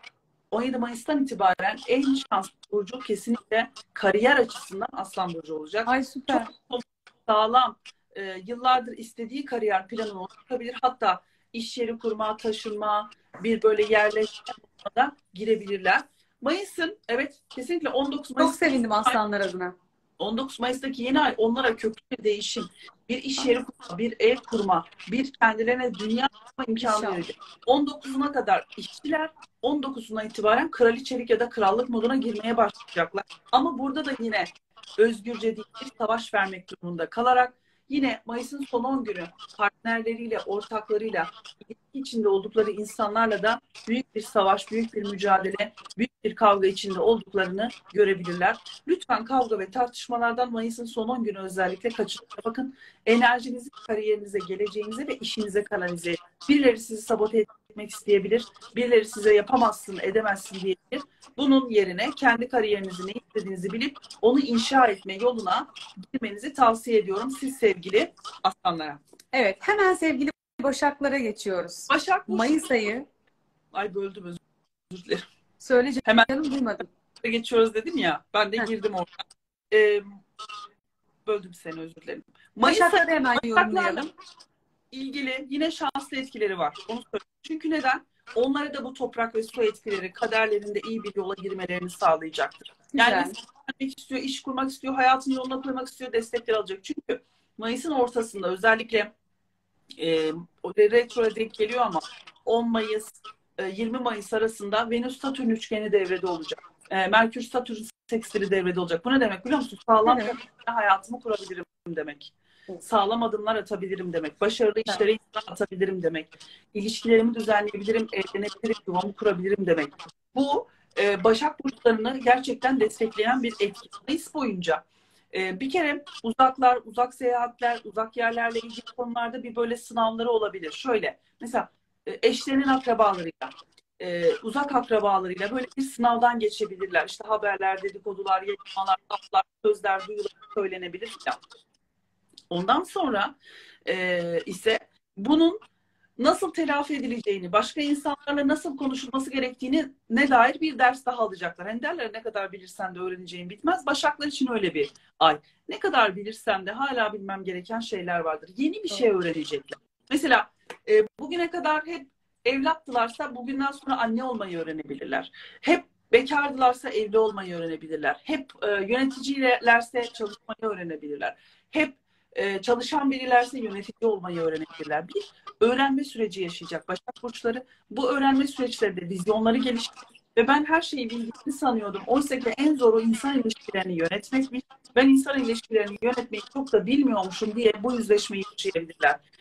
on yedi Mayıs'tan itibaren en şanslı burcu kesinlikle kariyer açısından Aslan burcu olacak. Ay süper. Çok sağlam, e, yıllardır istediği kariyer planını oluşturabilir. Hatta iş yeri kurma, taşınma, bir böyle yerleşme da girebilirler. Mayıs'ın, evet kesinlikle on dokuz Mayıs. Çok sevindim aslanlar adına. on dokuz Mayıs'taki yeni ay onlara köklü bir değişim, bir iş yeri kurma, bir ev kurma, bir kendilerine dünya kurma imkanı verecek. on dokuzuna kadar işçiler, on dokuzundan itibaren kraliçelik ya da krallık moduna girmeye başlayacaklar. Ama burada da yine özgürce değil, bir savaş vermek durumunda kalarak yine Mayıs'ın son on günü partnerleriyle, ortaklarıyla, ilişki içinde oldukları insanlarla da büyük bir savaş, büyük bir mücadele, büyük bir kavga içinde olduklarını görebilirler. Lütfen kavga ve tartışmalardan Mayıs'ın son on günü özellikle kaçırmayın. Bakın enerjinizi kariyerinize, geleceğinize ve işinize kanalize edin. Birileri sizi sabote etmek isteyebilir. Birileri size yapamazsın, edemezsin diyebilir. Bunun yerine kendi kariyerinizi, ne istediğinizi bilip onu inşa etme yoluna girmenizi tavsiye ediyorum siz sevgili aslanlara. Evet, hemen sevgili Başaklara geçiyoruz. Başak Burcu. Mayıs ayı. Ay böldüm, özür dilerim. Söyle Hemen canım, duymadım. geçiyoruz dedim ya. Ben de girdim orada. Ee, böldüm seni, özür dilerim. Başakları hemen Başaklarla yorumlayalım. ilgili yine şanslı etkileri var. Onu söyleyeyim. Çünkü neden? Onlara da bu toprak ve su etkileri kaderlerinde iyi bir yola girmelerini sağlayacaktır. Güzel. Yani vermek istiyor, iş kurmak istiyor, hayatını yoluna koymak istiyor, destekler alacak. Çünkü Mayıs'ın ortasında özellikle e, retro denk geliyor ama on Mayıs, yirmi Mayıs arasında Venüs-Satürn üçgeni devrede olacak. E, Merkür-Satürn sekstili devrede olacak. Bu ne demek biliyor musun? Sağlam Evet. hayatımı kurabilirim demek. Sağlam adımlar atabilirim demek. Başarılı işlere imza atabilirim demek. İlişkilerimi düzenleyebilirim, evlenebilirim, yuvamı kurabilirim demek. Bu e, Başak burçlarını gerçekten destekleyen bir etki. Mayıs boyunca e, bir kere uzaklar, uzak seyahatler, uzak yerlerle ilgili konularda bir böyle sınavları olabilir. Şöyle mesela e, eşlerinin akrabalarıyla, e, uzak akrabalarıyla böyle bir sınavdan geçebilirler. İşte haberler, dedikodular, yayınmalar, laflar, sözler, duyular söylenebilir falan. Ondan sonra e, ise bunun nasıl telafi edileceğini, başka insanlarla nasıl konuşulması gerektiğini ne dair bir ders daha alacaklar. Hani derler, ne kadar bilirsen de öğreneceğin bitmez. Başaklar için öyle bir ay. Ne kadar bilirsem de hala bilmem gereken şeyler vardır. Yeni bir şey öğrenecekler. Mesela e, bugüne kadar hep evlattılarsa bugünden sonra anne olmayı öğrenebilirler. Hep bekardılarsa evli olmayı öğrenebilirler. Hep e, yöneticilerse çalışmayı öğrenebilirler. Hep e, çalışan birilerse yönetici olmayı öğrenebilirler. Bir öğrenme süreci yaşayacak Başak Burçları. Bu öğrenme süreçlerinde vizyonları geliştirecek. Ve ben her şeyi bildiğimi sanıyordum. Oysa ki en zoru insan ilişkilerini yönetmekmiş. Ben insan ilişkilerini yönetmeyi çok da bilmiyormuşum diye bu yüzleşmeyi yaşayabilirler.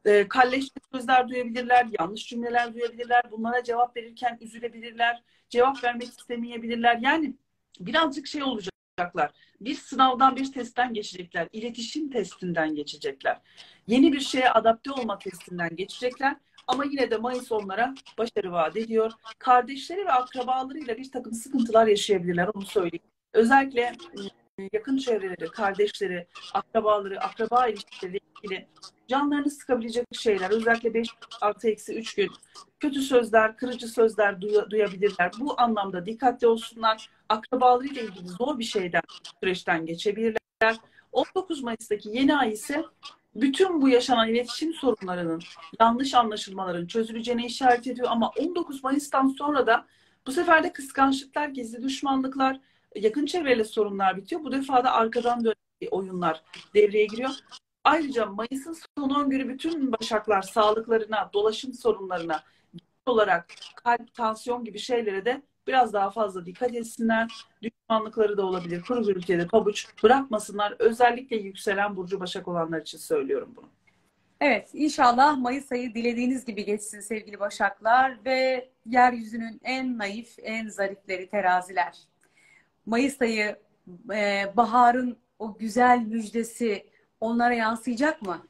E, kalleşçe sözler duyabilirler, yanlış cümleler duyabilirler. Bunlara cevap verirken üzülebilirler, cevap vermek istemeyebilirler. Yani birazcık şey olacaklar. Bir sınavdan, bir testten geçecekler. İletişim testinden geçecekler. Yeni bir şeye adapte olma testinden geçecekler. Ama yine de Mayıs onlara başarı vaat ediyor. Kardeşleri ve akrabalarıyla bir takım sıkıntılar yaşayabilirler, onu söyleyeyim. Özellikle yakın çevreleri, kardeşleri, akrabaları, akraba ilişkileriyle ilgili canlarını sıkabilecek şeyler. Özellikle beş artı eksi üç gün kötü sözler, kırıcı sözler duy- duyabilirler. Bu anlamda dikkatli olsunlar. Akrabalarıyla ilgili zor bir şeyden, süreçten geçebilirler. on dokuz Mayıs'taki yeni ay ise bütün bu yaşanan iletişim sorunlarının, yanlış anlaşılmaların çözüleceğine işaret ediyor. Ama on dokuz Mayıs'tan sonra da bu sefer de kıskançlıklar, gizli düşmanlıklar, yakın çevreyle sorunlar bitiyor. Bu defa da arkadan dönen oyunlar devreye giriyor. Ayrıca Mayıs'ın son on günü bütün başaklar sağlıklarına, dolaşım sorunlarına, olarak kalp, tansiyon gibi şeylere de biraz daha fazla dikkat etsinler. Düşmanlıkları da olabilir. Kuru gürültüye pabuç bırakmasınlar. Özellikle yükselen burcu Başak olanlar için söylüyorum bunu. Evet, inşallah Mayıs ayı dilediğiniz gibi geçsin sevgili Başaklar ve yeryüzünün en naif, en zarifleri teraziler. Mayıs ayı, e, baharın o güzel müjdesi onlara yansıyacak mı?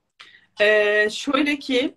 Ee, şöyle ki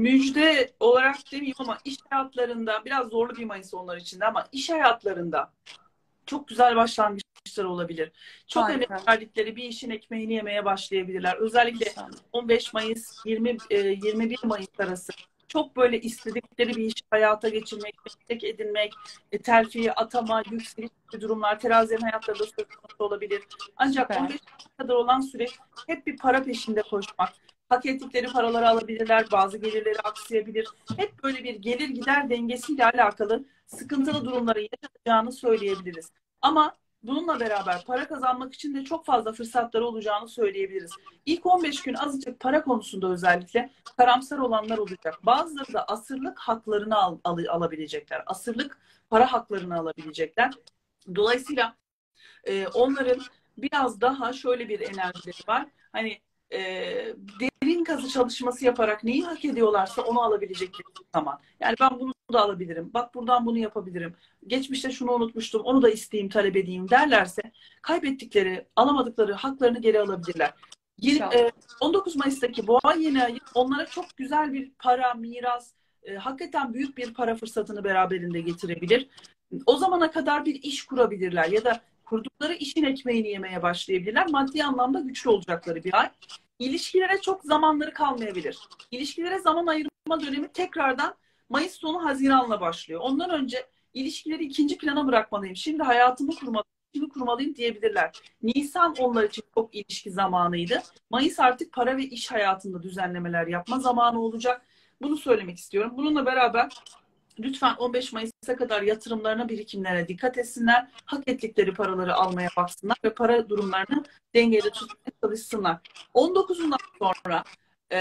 müjde olarak demeyeyim ama iş hayatlarında biraz zorlu bir Mayıs onlar için de, ama iş hayatlarında çok güzel başlangıçlar olabilir. Çok emek Harika. verdikleri bir işin ekmeğini yemeye başlayabilirler. Özellikle İnşallah. on beş Mayıs yirmi e, yirmi bir Mayıs arası çok böyle istedikleri bir işi hayata geçirmek, meslek edinmek, e, terfi, atama, yükseliş gibi durumlar terazilerin hayatlarında söz konusu olabilir. Ancak Süper. on beş Mayıs'a kadar olan süreç hep bir para peşinde koşmak. Hak ettikleri paraları alabilirler, bazı gelirleri aksayabilir. Hep böyle bir gelir gider dengesiyle alakalı sıkıntılı durumları yaşayacağını söyleyebiliriz. Ama bununla beraber para kazanmak için de çok fazla fırsatları olacağını söyleyebiliriz. İlk on beş gün azıcık para konusunda özellikle karamsar olanlar olacak. Bazıları da asırlık haklarını al, al, alabilecekler. Asırlık para haklarını alabilecekler. Dolayısıyla e, onların biraz daha şöyle bir enerjileri var. Hani e, derin kazı çalışması yaparak neyi hak ediyorlarsa onu alabilecekleri zaman. Yani ben bunu da alabilirim. Bak buradan bunu yapabilirim. Geçmişte şunu unutmuştum. Onu da isteyeyim, talep edeyim derlerse kaybettikleri, alamadıkları haklarını geri alabilirler. İnşallah. on dokuz Mayıs'taki boğa yeni ayı onlara çok güzel bir para, miras, e, hakikaten büyük bir para fırsatını beraberinde getirebilir. O zamana kadar bir iş kurabilirler ya da kurdukları işin ekmeğini yemeye başlayabilirler. Maddi anlamda güçlü olacakları bir ay. İlişkilere çok zamanları kalmayabilir. İlişkilere zaman ayırma dönemi tekrardan Mayıs sonu Haziran'la başlıyor. Ondan önce ilişkileri ikinci plana bırakmalıyım. Şimdi hayatımı kurmalıyım, ilişkimi kurmalıyım diyebilirler. Nisan onlar için çok ilişki zamanıydı. Mayıs artık para ve iş hayatında düzenlemeler yapma zamanı olacak. Bunu söylemek istiyorum. Bununla beraber lütfen on beş Mayıs'a kadar yatırımlarına, birikimlerine dikkat etsinler. Hak ettikleri paraları almaya baksınlar ve para durumlarını dengede tutmaya çalışsınlar. on dokuzundan sonra e,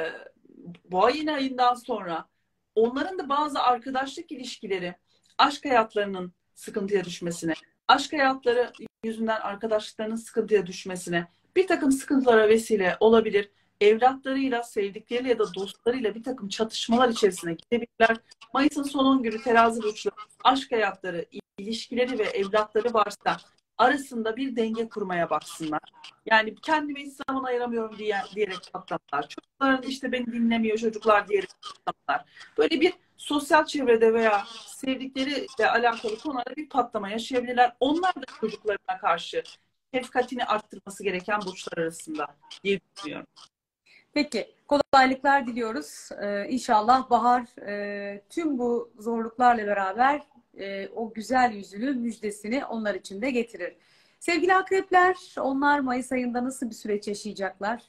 Boğa yeni ayından sonra onların da bazı arkadaşlık ilişkileri aşk hayatlarının sıkıntıya düşmesine, aşk hayatları yüzünden arkadaşlıklarının sıkıntıya düşmesine, bir takım sıkıntılara vesile olabilir. Evlatlarıyla, sevdikleriyle ya da dostlarıyla bir takım çatışmalar içerisine gidebilirler. Mayıs'ın son on günü terazi burçları aşk hayatları, ilişkileri ve evlatları varsa arasında bir denge kurmaya baksınlar. Yani kendime hiç zaman ayıramıyorum diye, diyerek patlamalar. Çocukların işte beni dinlemiyor çocuklar diyerek patlamalar. Böyle bir sosyal çevrede veya sevdikleriyle alakalı konularda bir patlama yaşayabilirler. Onlar da çocuklarına karşı şefkatini arttırması gereken burçlar arasında diye düşünüyorum. Peki, kolaylıklar diliyoruz. Ee, İnşallah bahar e, tüm bu zorluklarla beraber e, o güzel yüzünü, müjdesini onlar için de getirir. Sevgili akrepler, onlar Mayıs ayında nasıl bir süreç yaşayacaklar?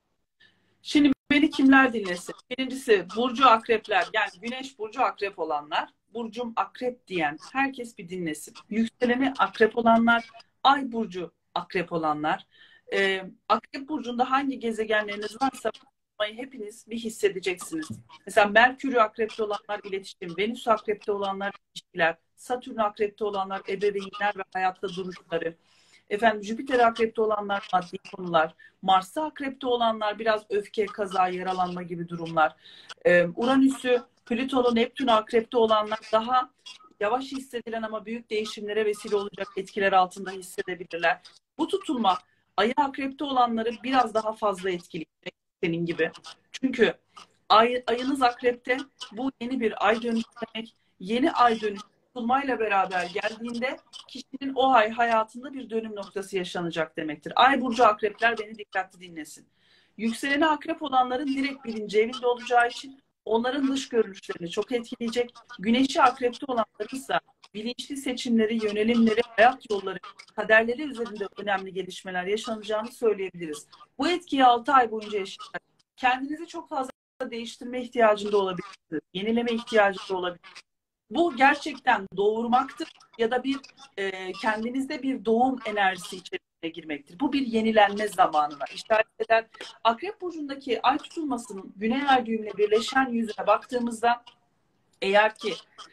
Şimdi beni kimler dinlesin? Birincisi burcu akrepler, yani güneş burcu akrep olanlar, burcum akrep diyen herkes bir dinlesin. Yükseleni akrep olanlar, ay burcu akrep olanlar, e, akrep burcunda hangi gezegenleriniz varsa hepiniz bir hissedeceksiniz. Mesela Merkür'ü akrepte olanlar iletişim, Venüs akrepte olanlar ilişkiler, Satürn akrepte olanlar ebeveynler ve hayatta duruşları, Efendim Jüpiter akrepte olanlar maddi konular. Mars'ı akrepte olanlar biraz öfke, kaza, yaralanma gibi durumlar. Ee, Uranüs'ü, Plüton'u, Neptün'ü akrepte olanlar daha yavaş hissedilen ama büyük değişimlere vesile olacak etkiler altında hissedebilirler. Bu tutulma Ay'ı akrepte olanları biraz daha fazla etkileyecek senin gibi. Çünkü ay, ayınız akrepte, bu yeni bir ay dönüşü demek. Yeni ay dönüşü tutulmayla beraber geldiğinde kişinin o ay hayatında bir dönüm noktası yaşanacak demektir. Ay burcu akrepler beni dikkatli dinlesin. Yükseleni akrep olanların direkt bilinci evinde olacağı için onların dış görünüşlerini çok etkileyecek. Güneşi akrepte olanların ise bilinçli seçimleri, yönelimleri, hayat yolları, kaderleri üzerinde önemli gelişmeler yaşanacağını söyleyebiliriz. Bu etkiyi altı ay boyunca yaşayacak. Kendinizi çok fazla değiştirme ihtiyacında olabilirsiniz. Yenileme ihtiyacında olabilirsiniz. Bu gerçekten doğurmaktır ya da bir e, kendinizde bir doğum enerjisi içerisine girmektir. Bu bir yenilenme zamanına işaret eden Akrep Burcu'ndaki ay tutulmasının Güney Ay düğümüyle birleşen yüzüne baktığımızda, eğer ki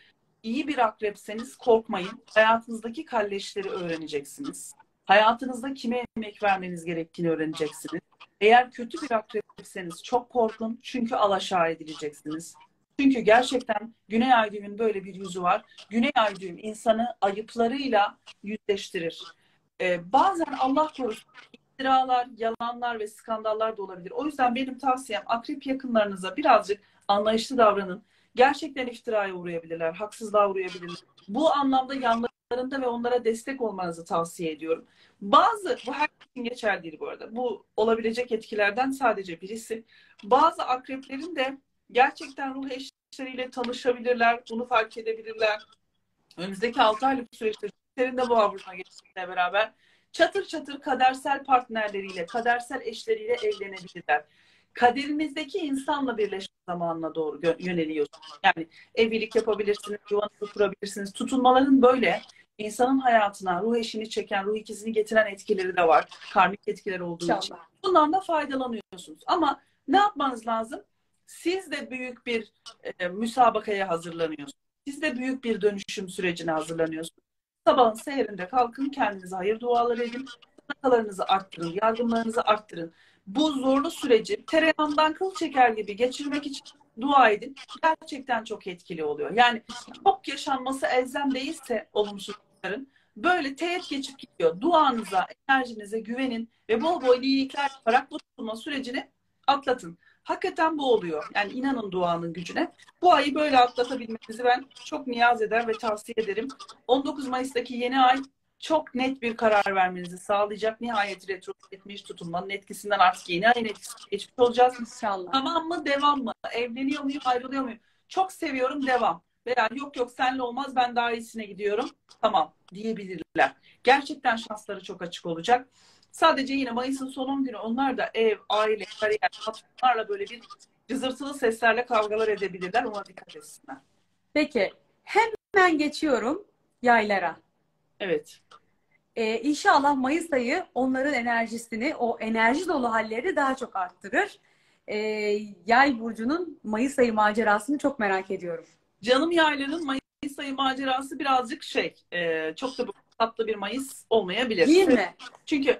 iyi bir akrepseniz korkmayın. Hayatınızdaki kalleşleri öğreneceksiniz. Hayatınızda kime emek vermeniz gerektiğini öğreneceksiniz. Eğer kötü bir akrepseniz çok korkun, çünkü alaşağı edileceksiniz. Çünkü gerçekten Güney Ay düğümünün böyle bir yüzü var. Güney Ay düğüm insanı ayıplarıyla yüzleştirir. Ee, bazen Allah korusun iftiralar, yalanlar ve skandallar da olabilir. O yüzden benim tavsiyem akrep yakınlarınıza birazcık anlayışlı davranın. Gerçekten iftiraya uğrayabilirler, haksızlığa uğrayabilirler. Bu anlamda yanlarında ve onlara destek olmanızı tavsiye ediyorum. Bazı, bu herkes için geçerli değil bu arada. Bu olabilecek etkilerden sadece birisi. Bazı akreplerin de gerçekten ruh eşleriyle tanışabilirler, bunu fark edebilirler. Önümüzdeki altı aylık süreçte Jüpiter'in de boğa burcuna geçmesiyle beraber çatır çatır kadersel partnerleriyle, kadersel eşleriyle evlenebilirler. Kaderinizdeki insanla birleşme zamanına doğru yöneliyorsunuz. Yani evlilik yapabilirsiniz, yuvanızı kurabilirsiniz. Tutulmaların böyle insanın hayatına ruh eşini çeken, ruh ikizini getiren etkileri de var. Karmik etkileri olduğu İnşallah. için. Bundan da faydalanıyorsunuz. Ama ne yapmanız lazım? Siz de büyük bir e, müsabakaya hazırlanıyorsunuz. Siz de büyük bir dönüşüm sürecine hazırlanıyorsunuz. Sabahın seherinde kalkın, kendinize hayır duaları edin, sadakalarınızı arttırın, yardımlarınızı arttırın. Bu zorlu süreci tereyağından kıl çeker gibi geçirmek için dua edin. Gerçekten çok etkili oluyor. Yani çok yaşanması elzem değilse olumsuzlukların, böyle teğet geçip gidiyor. Duanıza, enerjinize güvenin ve bol bol iyilikler yaparak bu tutulma sürecini atlatın. Hakikaten bu oluyor. Yani inanın duanın gücüne. Bu ayı böyle atlatabilmenizi ben çok niyaz eder ve tavsiye ederim. on dokuz Mayıs'taki yeni ay çok net bir karar vermenizi sağlayacak. Nihayet retro etmiş tutulmanın etkisinden artık yeni ayın etkisine geçmiş olacağız. İnşallah. Tamam mı? Devam mı? Evleniyor muyum? Ayrılıyor muyum? Çok seviyorum. Devam. Veya yok yok seninle olmaz, ben daha iyisine gidiyorum. Tamam diyebilirler. Gerçekten şansları çok açık olacak. Sadece yine Mayıs'ın son on günü onlar da ev, aile, kariyer, patronlarla böyle bir cızırtılı seslerle kavgalar edebilirler. Ona dikkat etsinler. Peki hemen geçiyorum yaylara. Evet. Ee, İnşallah Mayıs ayı onların enerjisini, o enerji dolu halleri daha çok arttırır. Ee, Yay burcunun Mayıs ayı macerasını çok merak ediyorum. Canım yayların Mayıs ayı macerası birazcık şey, e, çok da tatlı bir Mayıs olmayabilir. Değil mi? Çünkü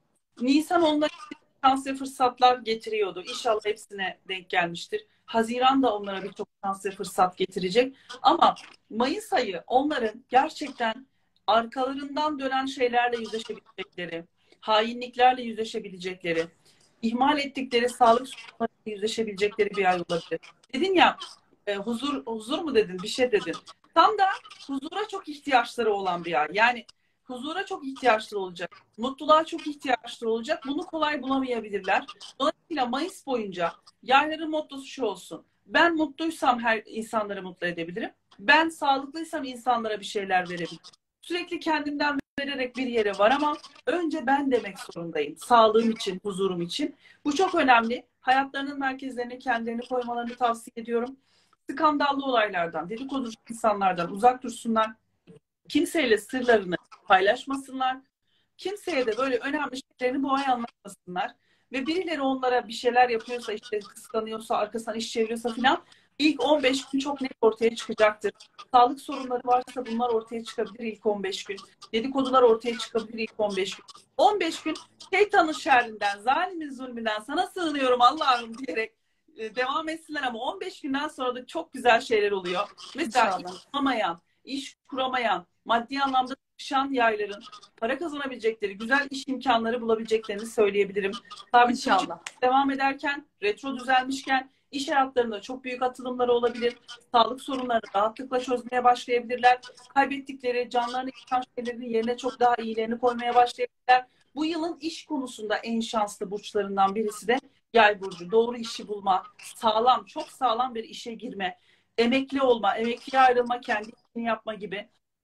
Nisan onlara şans ve fırsatlar getiriyordu. İnşallah hepsine denk gelmiştir. Haziran da onlara birçok şans ve fırsat getirecek. Ama Mayıs ayı onların gerçekten arkalarından dönen şeylerle yüzleşebilecekleri, hainliklerle yüzleşebilecekleri, ihmal ettikleri sağlık sorunlarıyla yüzleşebilecekleri bir ay olabilir. Dedin ya, e, huzur huzur mu dedin, bir şey dedin. Tam da huzura çok ihtiyaçları olan bir ay. Yani huzura çok ihtiyaçları olacak. Mutluluğa çok ihtiyaçları olacak. Bunu kolay bulamayabilirler. Dolayısıyla Mayıs boyunca yayların mottosu şu olsun: ben mutluysam her insanları mutlu edebilirim. Ben sağlıklıysam insanlara bir şeyler verebilirim. Sürekli kendimden vererek bir yere varamam. Önce ben demek zorundayım. Sağlığım için, huzurum için. Bu çok önemli. Hayatlarının merkezlerine kendilerini koymalarını tavsiye ediyorum. Skandallı olaylardan, dedikoducu insanlardan uzak dursunlar. Kimseyle sırlarını paylaşmasınlar. Kimseye de böyle önemli şeylerini bu ay anlatmasınlar. Ve birileri onlara bir şeyler yapıyorsa, işte kıskanıyorsa, arkasından iş çeviriyorsa filan, İlk on beş gün çok net ortaya çıkacaktır. Sağlık sorunları varsa bunlar ortaya çıkabilir ilk on beş gün. Dedikodular ortaya çıkabilir ilk on beş gün. on beş gün şeytanın şerrinden, zalimin zulmünden sana sığınıyorum Allah'ım diyerek e, devam etsinler ama on beş günden sonra da çok güzel şeyler oluyor. Mesela İnşallah. iş kuramayan, iş kuramayan, maddi anlamda sıkışan yayların para kazanabilecekleri, güzel iş imkanları bulabileceklerini söyleyebilirim. Sabit burcu İnşallah. devam ederken, retro düzelmişken iş hayatlarında çok büyük atılımları olabilir. Sağlık sorunlarını rahatlıkla çözmeye başlayabilirler. Kaybettikleri, canlarını yıkan şeylerin yerine çok daha iyilerini koymaya başlayabilirler. Bu yılın iş konusunda en şanslı burçlarından birisi de Yay burcu. Doğru işi bulma, sağlam, çok sağlam bir işe girme, emekli olma, emekliye ayrılma, kendi işini yapma gibi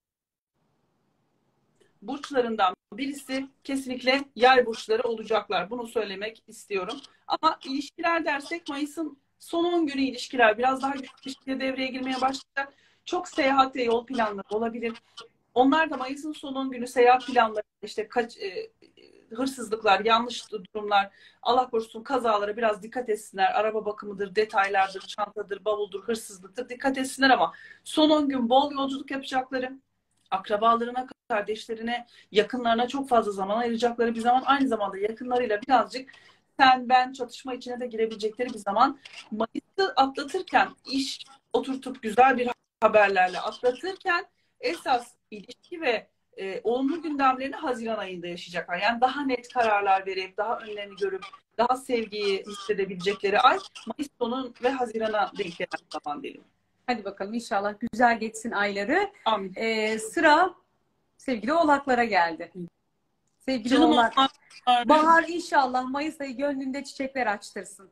burçlarından birisi kesinlikle Yay burçları olacaklar. Bunu söylemek istiyorum. Ama ilişkiler dersek Mayıs'ın son on günü ilişkiler biraz daha güçlü ilişkiye devreye girmeye başlayacak. Çok seyahat ve yol planları olabilir. Onlar da Mayıs'ın son on günü seyahat planları, işte kaç e, hırsızlıklar, yanlış durumlar, Allah korusun kazalara biraz dikkat etsinler. Araba bakımıdır, detaylardır, çantadır, bavuldur, hırsızlıktır. Dikkat etsinler ama son on gün bol yolculuk yapacakları, akrabalarına, kardeşlerine, yakınlarına çok fazla zaman ayıracakları bir zaman. Aynı zamanda yakınlarıyla birazcık sen ben çatışma içine de girebilecekleri bir zaman. Mayıs'ı atlatırken, iş oturtup güzel bir haberlerle atlatırken esas ilişki ve e, olumlu gündemlerini Haziran ayında yaşayacaklar. Yani daha net kararlar verip, daha önlerini görüp, daha sevgiyi hissedebilecekleri ay Mayıs sonu ve Haziran'a denk gelen zaman diyelim. Hadi bakalım inşallah güzel geçsin ayları. Amin. Ee, sıra sevgili oğlaklara geldi. Sevgili Canım oğlak. onlar. Bahar inşallah Mayıs ayı gönlünde çiçekler açtırsın.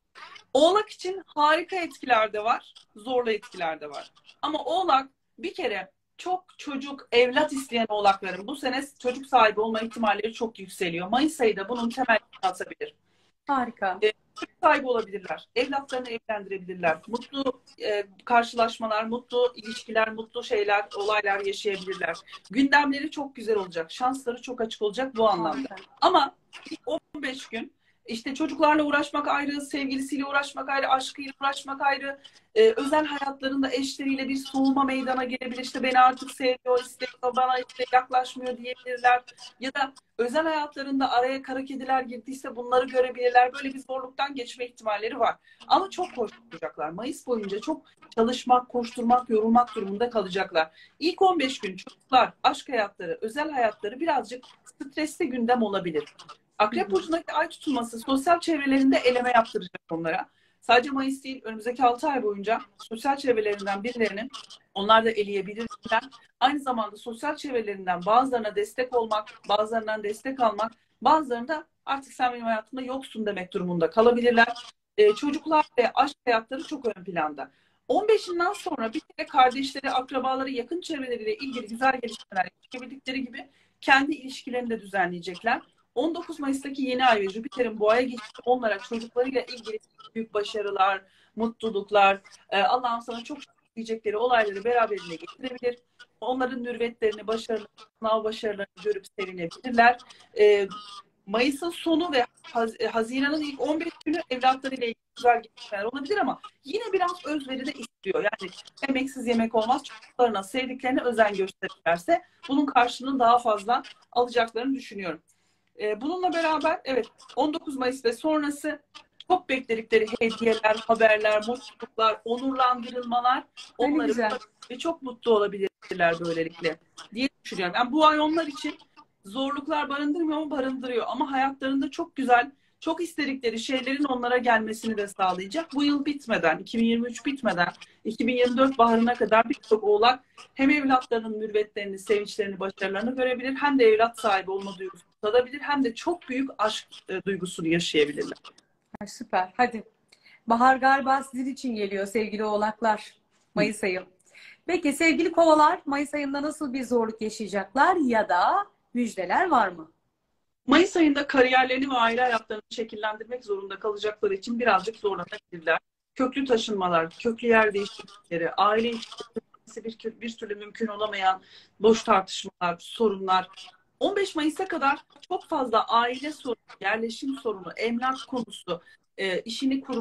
Oğlak için harika etkiler de var, zorlu etkiler de var. Ama Oğlak bir kere çok çocuk, evlat isteyen oğlakların bu sene çocuk sahibi olma ihtimalleri çok yükseliyor. Mayıs ayı da bunun temelini atabilir. Harika. E, çocuk sahibi olabilirler, evlatlarını evlendirebilirler, mutlu e, karşılaşmalar, mutlu ilişkiler, mutlu şeyler, olaylar yaşayabilirler. Gündemleri çok güzel olacak, şansları çok açık olacak bu anlamda. Harika. Ama ilk on beş gün işte çocuklarla uğraşmak ayrı, sevgilisiyle uğraşmak ayrı, aşkıyla uğraşmak ayrı, e, özel hayatlarında eşleriyle bir soğuma meydana gelebilir. İşte beni artık sevmiyor, istemiyor, bana işte yaklaşmıyor diyebilirler. Ya da özel hayatlarında araya kara kediler girdiyse bunları görebilirler. Böyle bir zorluktan geçme ihtimalleri var. Ama çok koşturacaklar. Mayıs boyunca çok çalışmak, koşturmak, yorulmak durumunda kalacaklar. İlk on beş gün çocuklar, aşk hayatları, özel hayatları birazcık stresli gündem olabilir. Akrep burcundaki ay tutulması sosyal çevrelerinde eleme yaptıracak onlara. Sadece Mayıs değil, önümüzdeki altı ay boyunca sosyal çevrelerinden birilerinin onlar da eleyebilirler. Aynı zamanda sosyal çevrelerinden bazılarına destek olmak, bazılarından destek almak, bazılarında artık sen benim hayatımda yoksun demek durumunda kalabilirler. Ee, çocuklar ve aşk hayatları çok ön planda. on beşinden sonra bir kere kardeşleri, akrabaları, yakın çevreleriyle ilgili güzel gelişmeler yaşayabildikleri gibi kendi ilişkilerini de düzenleyecekler. on dokuz Mayıs'taki yeni ay ve Jüpiter'in boğaya geçişi onlara çocuklarıyla ilgili büyük başarılar, mutluluklar, Allah'ım sana çok diyecekleri olayları beraberinde getirebilir. Onların mürvetlerini, başarılarını, sınav başarılarını görüp sevinebilirler. E, Mayıs'ın sonu ve Haziran'ın ilk on beş günü evlatlarıyla ilgili güzel gelişmeler olabilir ama yine biraz özveri de istiyor. Yani emeksiz yemek olmaz. Çocuklarına, sevdiklerine özen gösterirlerse bunun karşılığını daha fazla alacaklarını düşünüyorum. Bununla beraber evet on dokuz Mayıs ve sonrası çok bekledikleri hediyeler, haberler, mutluluklar, onurlandırılmalar onları ve çok mutlu olabilirler böylelikle diye düşünüyorum. Yani bu ay onlar için zorluklar barındırmıyor mu? Barındırıyor. Ama hayatlarında çok güzel, çok istedikleri şeylerin onlara gelmesini de sağlayacak. Bu yıl bitmeden, iki bin yirmi üç bitmeden, iki bin yirmi dört baharına kadar birçok oğlak hem evlatlarının mürvetlerini, sevinçlerini, başarılarını görebilir, hem de evlat sahibi olma duygusunu tadabilir, hem de çok büyük aşk e, duygusunu yaşayabilirler. Süper. Hadi. Bahar galiba sizin için geliyor sevgili oğlaklar. Mayıs ayı. Peki sevgili kovalar, Mayıs ayında nasıl bir zorluk yaşayacaklar ya da müjdeler var mı? Mayıs ayında kariyerlerini ve aile hayatlarını şekillendirmek zorunda kalacakları için birazcık zorlanabilirler. Köklü taşınmalar, köklü yer değişiklikleri, aile ilişkileri bir, bir türlü mümkün olamayan boş tartışmalar, sorunlar. on beş Mayıs'a kadar çok fazla aile sorunu, yerleşim sorunu, emlak konusu, e, işini kurma,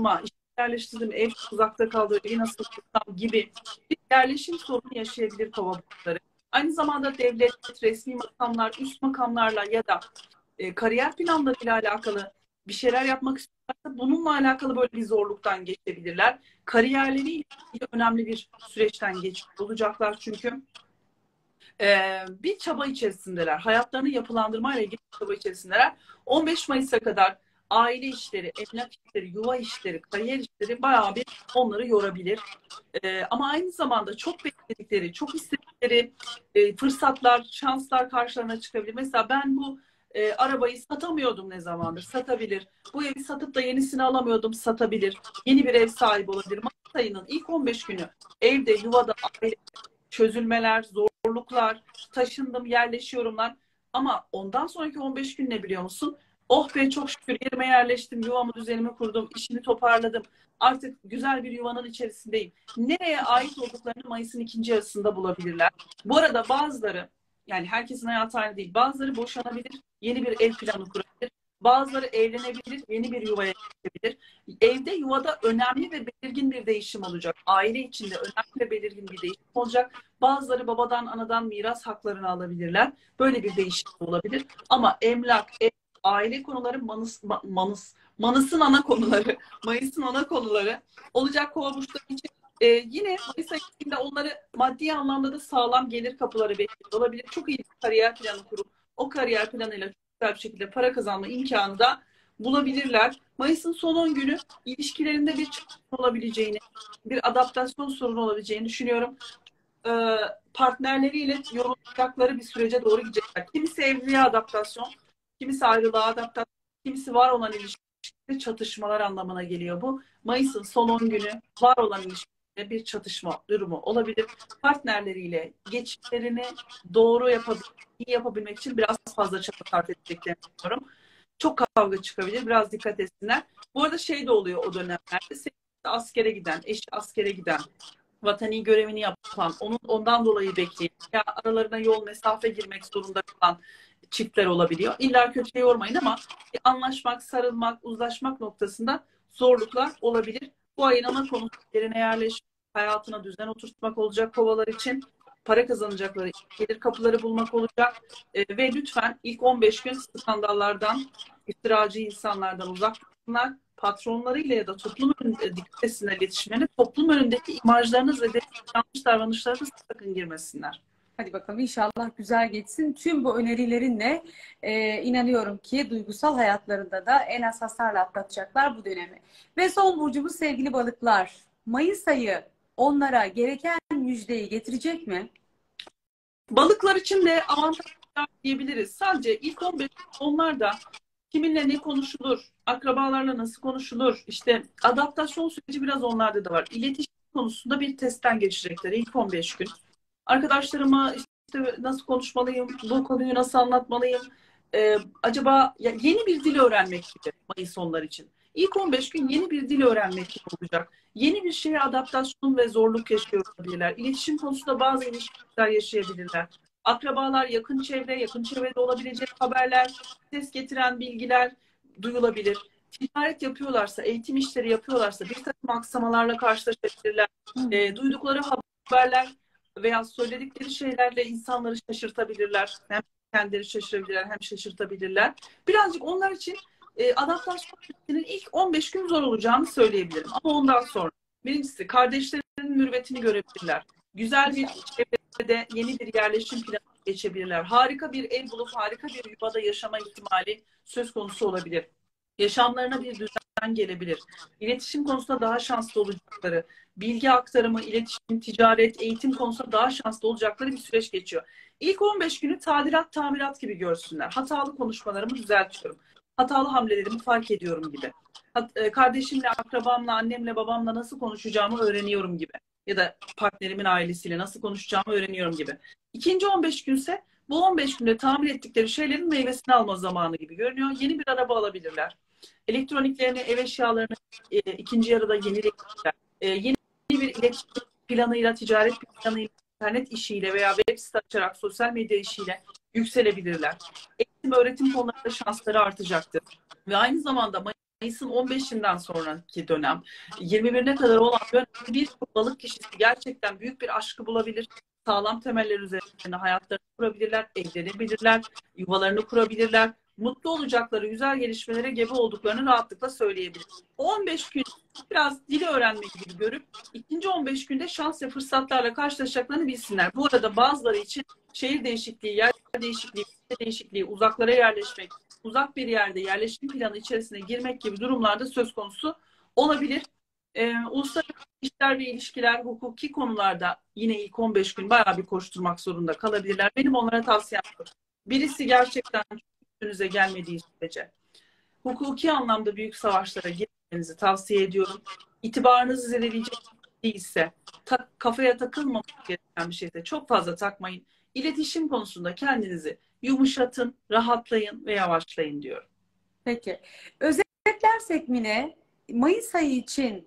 yerleştirdim, ev çok uzakta kaldı, evi nasıl tutsam gibi bir yerleşim sorunu yaşayabilir kova burçları. Aynı zamanda devlet, resmi makamlar, üst makamlarla ya da e, kariyer planlarıyla alakalı bir şeyler yapmak istiyorlarsa bununla alakalı böyle bir zorluktan geçebilirler. Kariyerleriyle ilgili önemli bir süreçten geçiyor olacaklar çünkü e, bir çaba içerisindeler. Hayatlarını yapılandırmayla ilgili bir çaba içerisindeler. on beş Mayıs'a kadar aile işleri, emlak işleri, yuva işleri, kariyer işleri bayağı bir onları yorabilir. E, ama aynı zamanda çok bekledikleri, çok istedikleri e, fırsatlar, şanslar karşılarına çıkabilir. Mesela ben bu e, arabayı satamıyordum ne zamandır, satabilir. Bu evi satıp da yenisini alamıyordum, satabilir. Yeni bir ev sahibi olabilir. Mayıs ayının ilk on beş günü evde, yuvada, aile çözülmeler, zorluklar, taşındım, yerleşiyorumlar. Ama ondan sonraki on beş gün ne biliyor musun? Oh be çok şükür yerime yerleştim, yuvamı düzenimi kurdum, işimi toparladım. Artık güzel bir yuvanın içerisindeyim. Nereye ait olduklarını Mayıs'ın ikinci yarısında bulabilirler. Bu arada bazıları, yani herkesin hayatı aynı değil. Bazıları boşanabilir, yeni bir ev planı kurabilir. Bazıları evlenebilir, yeni bir yuvaya geçebilir. Evde, yuvada önemli ve belirgin bir değişim olacak. Aile içinde önemli ve belirgin bir değişim olacak. Bazıları babadan, anadan miras haklarını alabilirler. Böyle bir değişim olabilir. Ama emlak, ev, aile konuları manıs, manıs, manısın ana konuları, Mayıs'ın ana konuları olacak kova burçları için. Ee, yine Mayıs ayında onları maddi anlamda da sağlam gelir kapıları bekliyor olabilir. Çok iyi bir kariyer planı kurup o kariyer planıyla çok güzel bir şekilde para kazanma imkanı da bulabilirler. Mayıs'ın son on günü ilişkilerinde bir çatışma olabileceğini, bir adaptasyon sorunu olabileceğini düşünüyorum. Ee, partnerleriyle yorulacakları bir sürece doğru gidecekler. Kimisi evliliğe adaptasyon, kimisi ayrılığa adaptasyon, kimisi var olan ilişkide çatışmalar anlamına geliyor bu. Mayıs'ın son on günü var olan ilişkide bir çatışma durumu olabilir. Partnerleriyle geçişlerini doğru yapabilmek, iyi yapabilmek için biraz fazla çaba sarf edeceklerini düşünüyorum. Çok kavga çıkabilir. Biraz dikkat etsinler. Bu arada şey de oluyor o dönemlerde. Sevgilisi askere giden, eşi askere giden, vatani görevini yapan, onun ondan dolayı bekleyen, ya aralarına yol mesafe girmek zorunda kalan çiftler olabiliyor. İlla kötüye yormayın ama anlaşmak, sarılmak, uzlaşmak noktasında zorluklar olabilir. Bu ayın ana konusu yerine yerleşmek, hayatına düzen oturtmak olacak kovalar için. Para kazanacakları, gelir kapıları bulmak olacak. E, ve lütfen ilk on beş gün skandallardan, iftiracı insanlardan uzak dursunlar. Patronlarıyla ya da toplum önünde dikkat etsinler iletişimlerine. Toplum önündeki imajlarınız ve yanlış davranışlarınız sakın girmesinler. Hadi bakalım inşallah güzel geçsin. Tüm bu önerilerinle e, inanıyorum ki duygusal hayatlarında da en az hasarla atlatacaklar bu dönemi. Ve son burcumuz sevgili balıklar. Mayıs ayı onlara gereken müjdeyi getirecek mi? Balıklar için de avantajlar diyebiliriz. Sadece ilk on beş onlar da kiminle ne konuşulur, akrabalarla nasıl konuşulur, işte adaptasyon süreci biraz onlarda da var. İletişim konusunda bir testten geçecekler ilk on beş gün. Arkadaşlarıma işte nasıl konuşmalıyım, bu konuyu nasıl anlatmalıyım, Ee, acaba ya yeni bir dil öğrenmek gibi Mayıs onlar için. İlk on beş gün yeni bir dil öğrenmek gibi olacak. Yeni bir şeye adaptasyon ve zorluk yaşıyor olabilirler. İletişim konusunda bazı ilişkiler yaşayabilirler. Akrabalar, yakın çevre, yakın çevrede olabilecek haberler, ses getiren bilgiler duyulabilir. Ticaret yapıyorlarsa, eğitim işleri yapıyorlarsa bir takım aksamalarla karşılaşabilirler. E, duydukları haberler veya söyledikleri şeylerle insanları şaşırtabilirler. Hem kendileri şaşırabilirler hem şaşırtabilirler. Birazcık onlar için e, adaptasyon sürecinin ilk on beş gün zor olacağını söyleyebilirim. Ama ondan sonra birincisi kardeşlerinin mürüvvetini görebilirler. Güzel bir çevrede yeni bir yerleşim planı geçebilirler. Harika bir ev bulup harika bir yuvada yaşama ihtimali söz konusu olabilir. Yaşamlarına bir düzen gelebilir. İletişim konusunda daha şanslı olacakları, bilgi aktarımı, iletişim, ticaret, eğitim konusunda daha şanslı olacakları bir süreç geçiyor. İlk on beş günü tadilat, tamirat gibi görsünler. Hatalı konuşmalarımı düzeltiyorum. Hatalı hamlelerimi fark ediyorum gibi. Kardeşimle, akrabamla, annemle, babamla nasıl konuşacağımı öğreniyorum gibi. Ya da partnerimin ailesiyle nasıl konuşacağımı öğreniyorum gibi. İkinci on beş günse bu on beş günde tamir ettikleri şeylerin meyvesini alma zamanı gibi görünüyor. Yeni bir araba alabilirler. Elektroniklerini, ev eşyalarını e, ikinci yarıda yenileyebilirler. E, yeni bir iletişim planıyla, ticaret planıyla, internet işiyle veya web site açarak sosyal medya işiyle yükselebilirler. Eğitim, öğretim konularında şansları artacaktır. Ve aynı zamanda Mayıs'ın on beşinden sonraki dönem, yirmi birine kadar olan dönem bir balık kişisi gerçekten büyük bir aşkı bulabilir. Sağlam temeller üzerine hayatlarını kurabilirler, evlenebilirler, yuvalarını kurabilirler. Mutlu olacakları, güzel gelişmelere gebe olduklarını rahatlıkla söyleyebilir. on beş gün biraz dili öğrenmek gibi görüp ikinci on beş günde şans ve fırsatlarla karşılaşacaklarını bilsinler. Bu arada bazıları için şehir değişikliği, yer değişikliği, ülke değişikliği, uzaklara yerleşmek, uzak bir yerde yerleşim planı içerisine girmek gibi durumlarda söz konusu olabilir. Ee, uluslararası işler ve ilişkiler, hukuki konularda yine ilk on beş gün bayağı bir koşturmak zorunda kalabilirler. Benim onlara tavsiyem bu. Birisi gerçekten üstünüze gelmediği sürece hukuki anlamda büyük savaşlara girmenizi tavsiye ediyorum. İtibarınızı zedeleyecek değilse, ta, kafaya takılmamak gereken bir şeyse çok fazla takmayın. İletişim konusunda kendinizi yumuşatın, rahatlayın ve yavaşlayın diyorum. Peki. Özetlersek Mine, Mayıs ayı için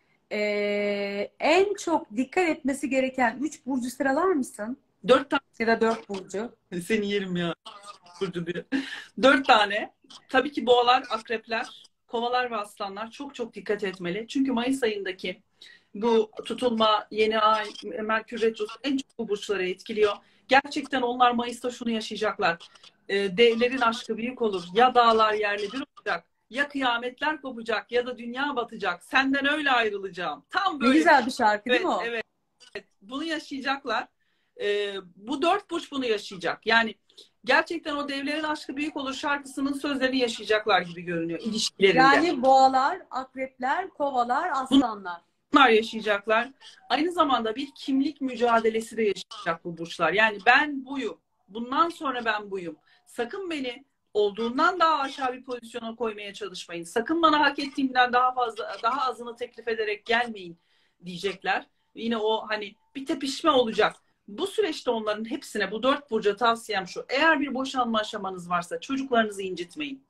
eee, en çok dikkat etmesi gereken üç burcu sıralar mısın? Dört tane Ya da dört burcu. seni yerim ya. Burcu diyor. Dört tane. Tabii ki boğalar, akrepler, kovalar ve aslanlar çok çok dikkat etmeli. Çünkü Mayıs ayındaki bu tutulma, yeni ay, Merkür Retrosu en çok bu burçları etkiliyor. Gerçekten onlar Mayıs'ta şunu yaşayacaklar. E, devlerin aşkı büyük olur. Ya dağlar yerle bir olacak. Ya kıyametler kopacak ya da dünya batacak. Senden öyle ayrılacağım. Tam Ne böyle. güzel bir şarkı değil Evet, mi o? evet. Bunu yaşayacaklar. E, bu dört burç bunu yaşayacak. Yani gerçekten o devlerin aşkı büyük olur şarkısının sözlerini yaşayacaklar gibi görünüyor ilişkilerinde. Yani boğalar, akrepler, kovalar, aslanlar. Bunlar yaşayacaklar. Aynı zamanda bir kimlik mücadelesi de yaşayacak bu burçlar. Yani ben buyum. Bundan sonra ben buyum. Sakın beni olduğundan daha aşağı bir pozisyona koymaya çalışmayın. Sakın bana hak ettiğimden daha fazla, daha azını teklif ederek gelmeyin diyecekler. Yine o hani bir tepişme olacak. Bu süreçte onların hepsine, bu dört burca tavsiyem şu. Eğer bir boşanma aşamanız varsa çocuklarınızı incitmeyin.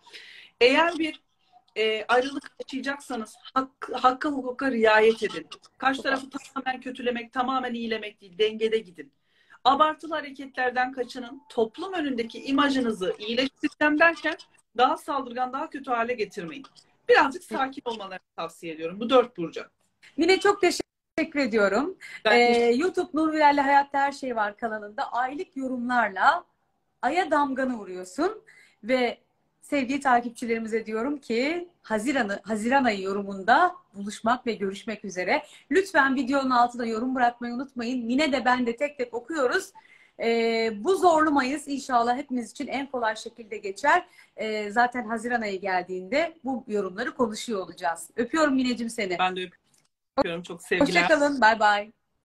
Eğer bir e, ayrılık yaşayacaksanız hak, hakka hukuka riayet edin. Karşı tarafı tamamen kötülemek, tamamen iyilemek değil, dengede gidin. Abartılı hareketlerden kaçının. Toplum önündeki imajınızı iyileştireceğim derken daha saldırgan, daha kötü hale getirmeyin. Birazcık sakin olmalarını tavsiye ediyorum. Bu dört burca. Mine çok teşekkür ediyorum. Ben Ee, teşekkür YouTube Nurviler'le Hayatta Her Şey Var kanalında aylık yorumlarla aya damganı vuruyorsun ve sevgili takipçilerimize diyorum ki Haziran'ı, Haziran ayı yorumunda buluşmak ve görüşmek üzere. Lütfen videonun altına yorum bırakmayı unutmayın. Mine de ben de tek tek okuyoruz. Ee, bu zorlu Mayıs inşallah hepimiz için en kolay şekilde geçer. Ee, zaten Haziran ayı geldiğinde bu yorumları konuşuyor olacağız. Öpüyorum Mineciğim seni. Ben de öpüyorum. Çok sevgiler. Hoşça kalın. Bay bay.